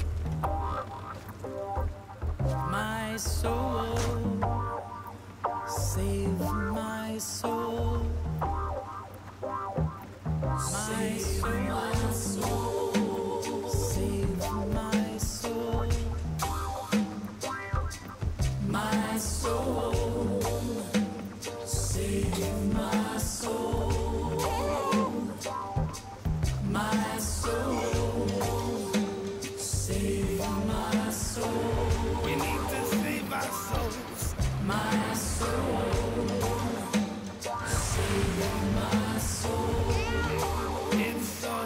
Speaker 6: my soul, save my soul, my soul, save my soul, my soul, save my soul. My soul, save my soul. We need to save our souls. My soul, save my soul. It's so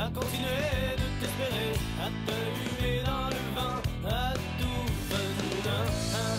Speaker 6: à continuer de t'espérer, à te huer dans le vent, à tout venir.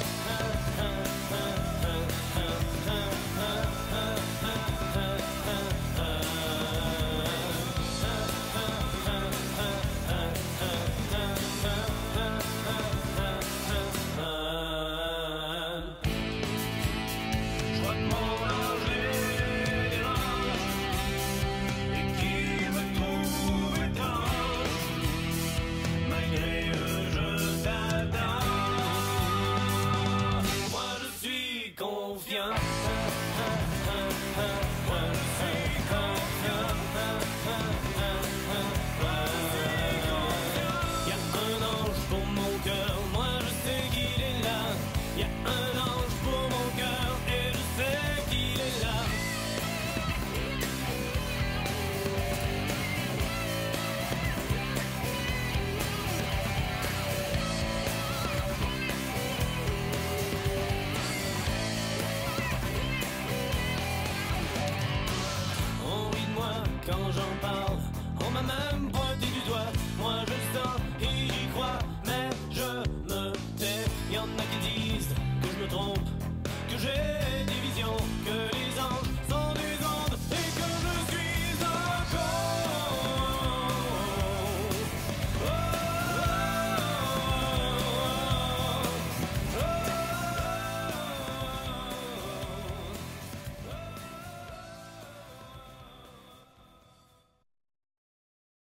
Speaker 6: Quand j'en parle, on m'a même pointé du doigt. Moi je le sens et j'y crois, mais je me tais. Y'en a qui disent que je me trompe, que j'ai dit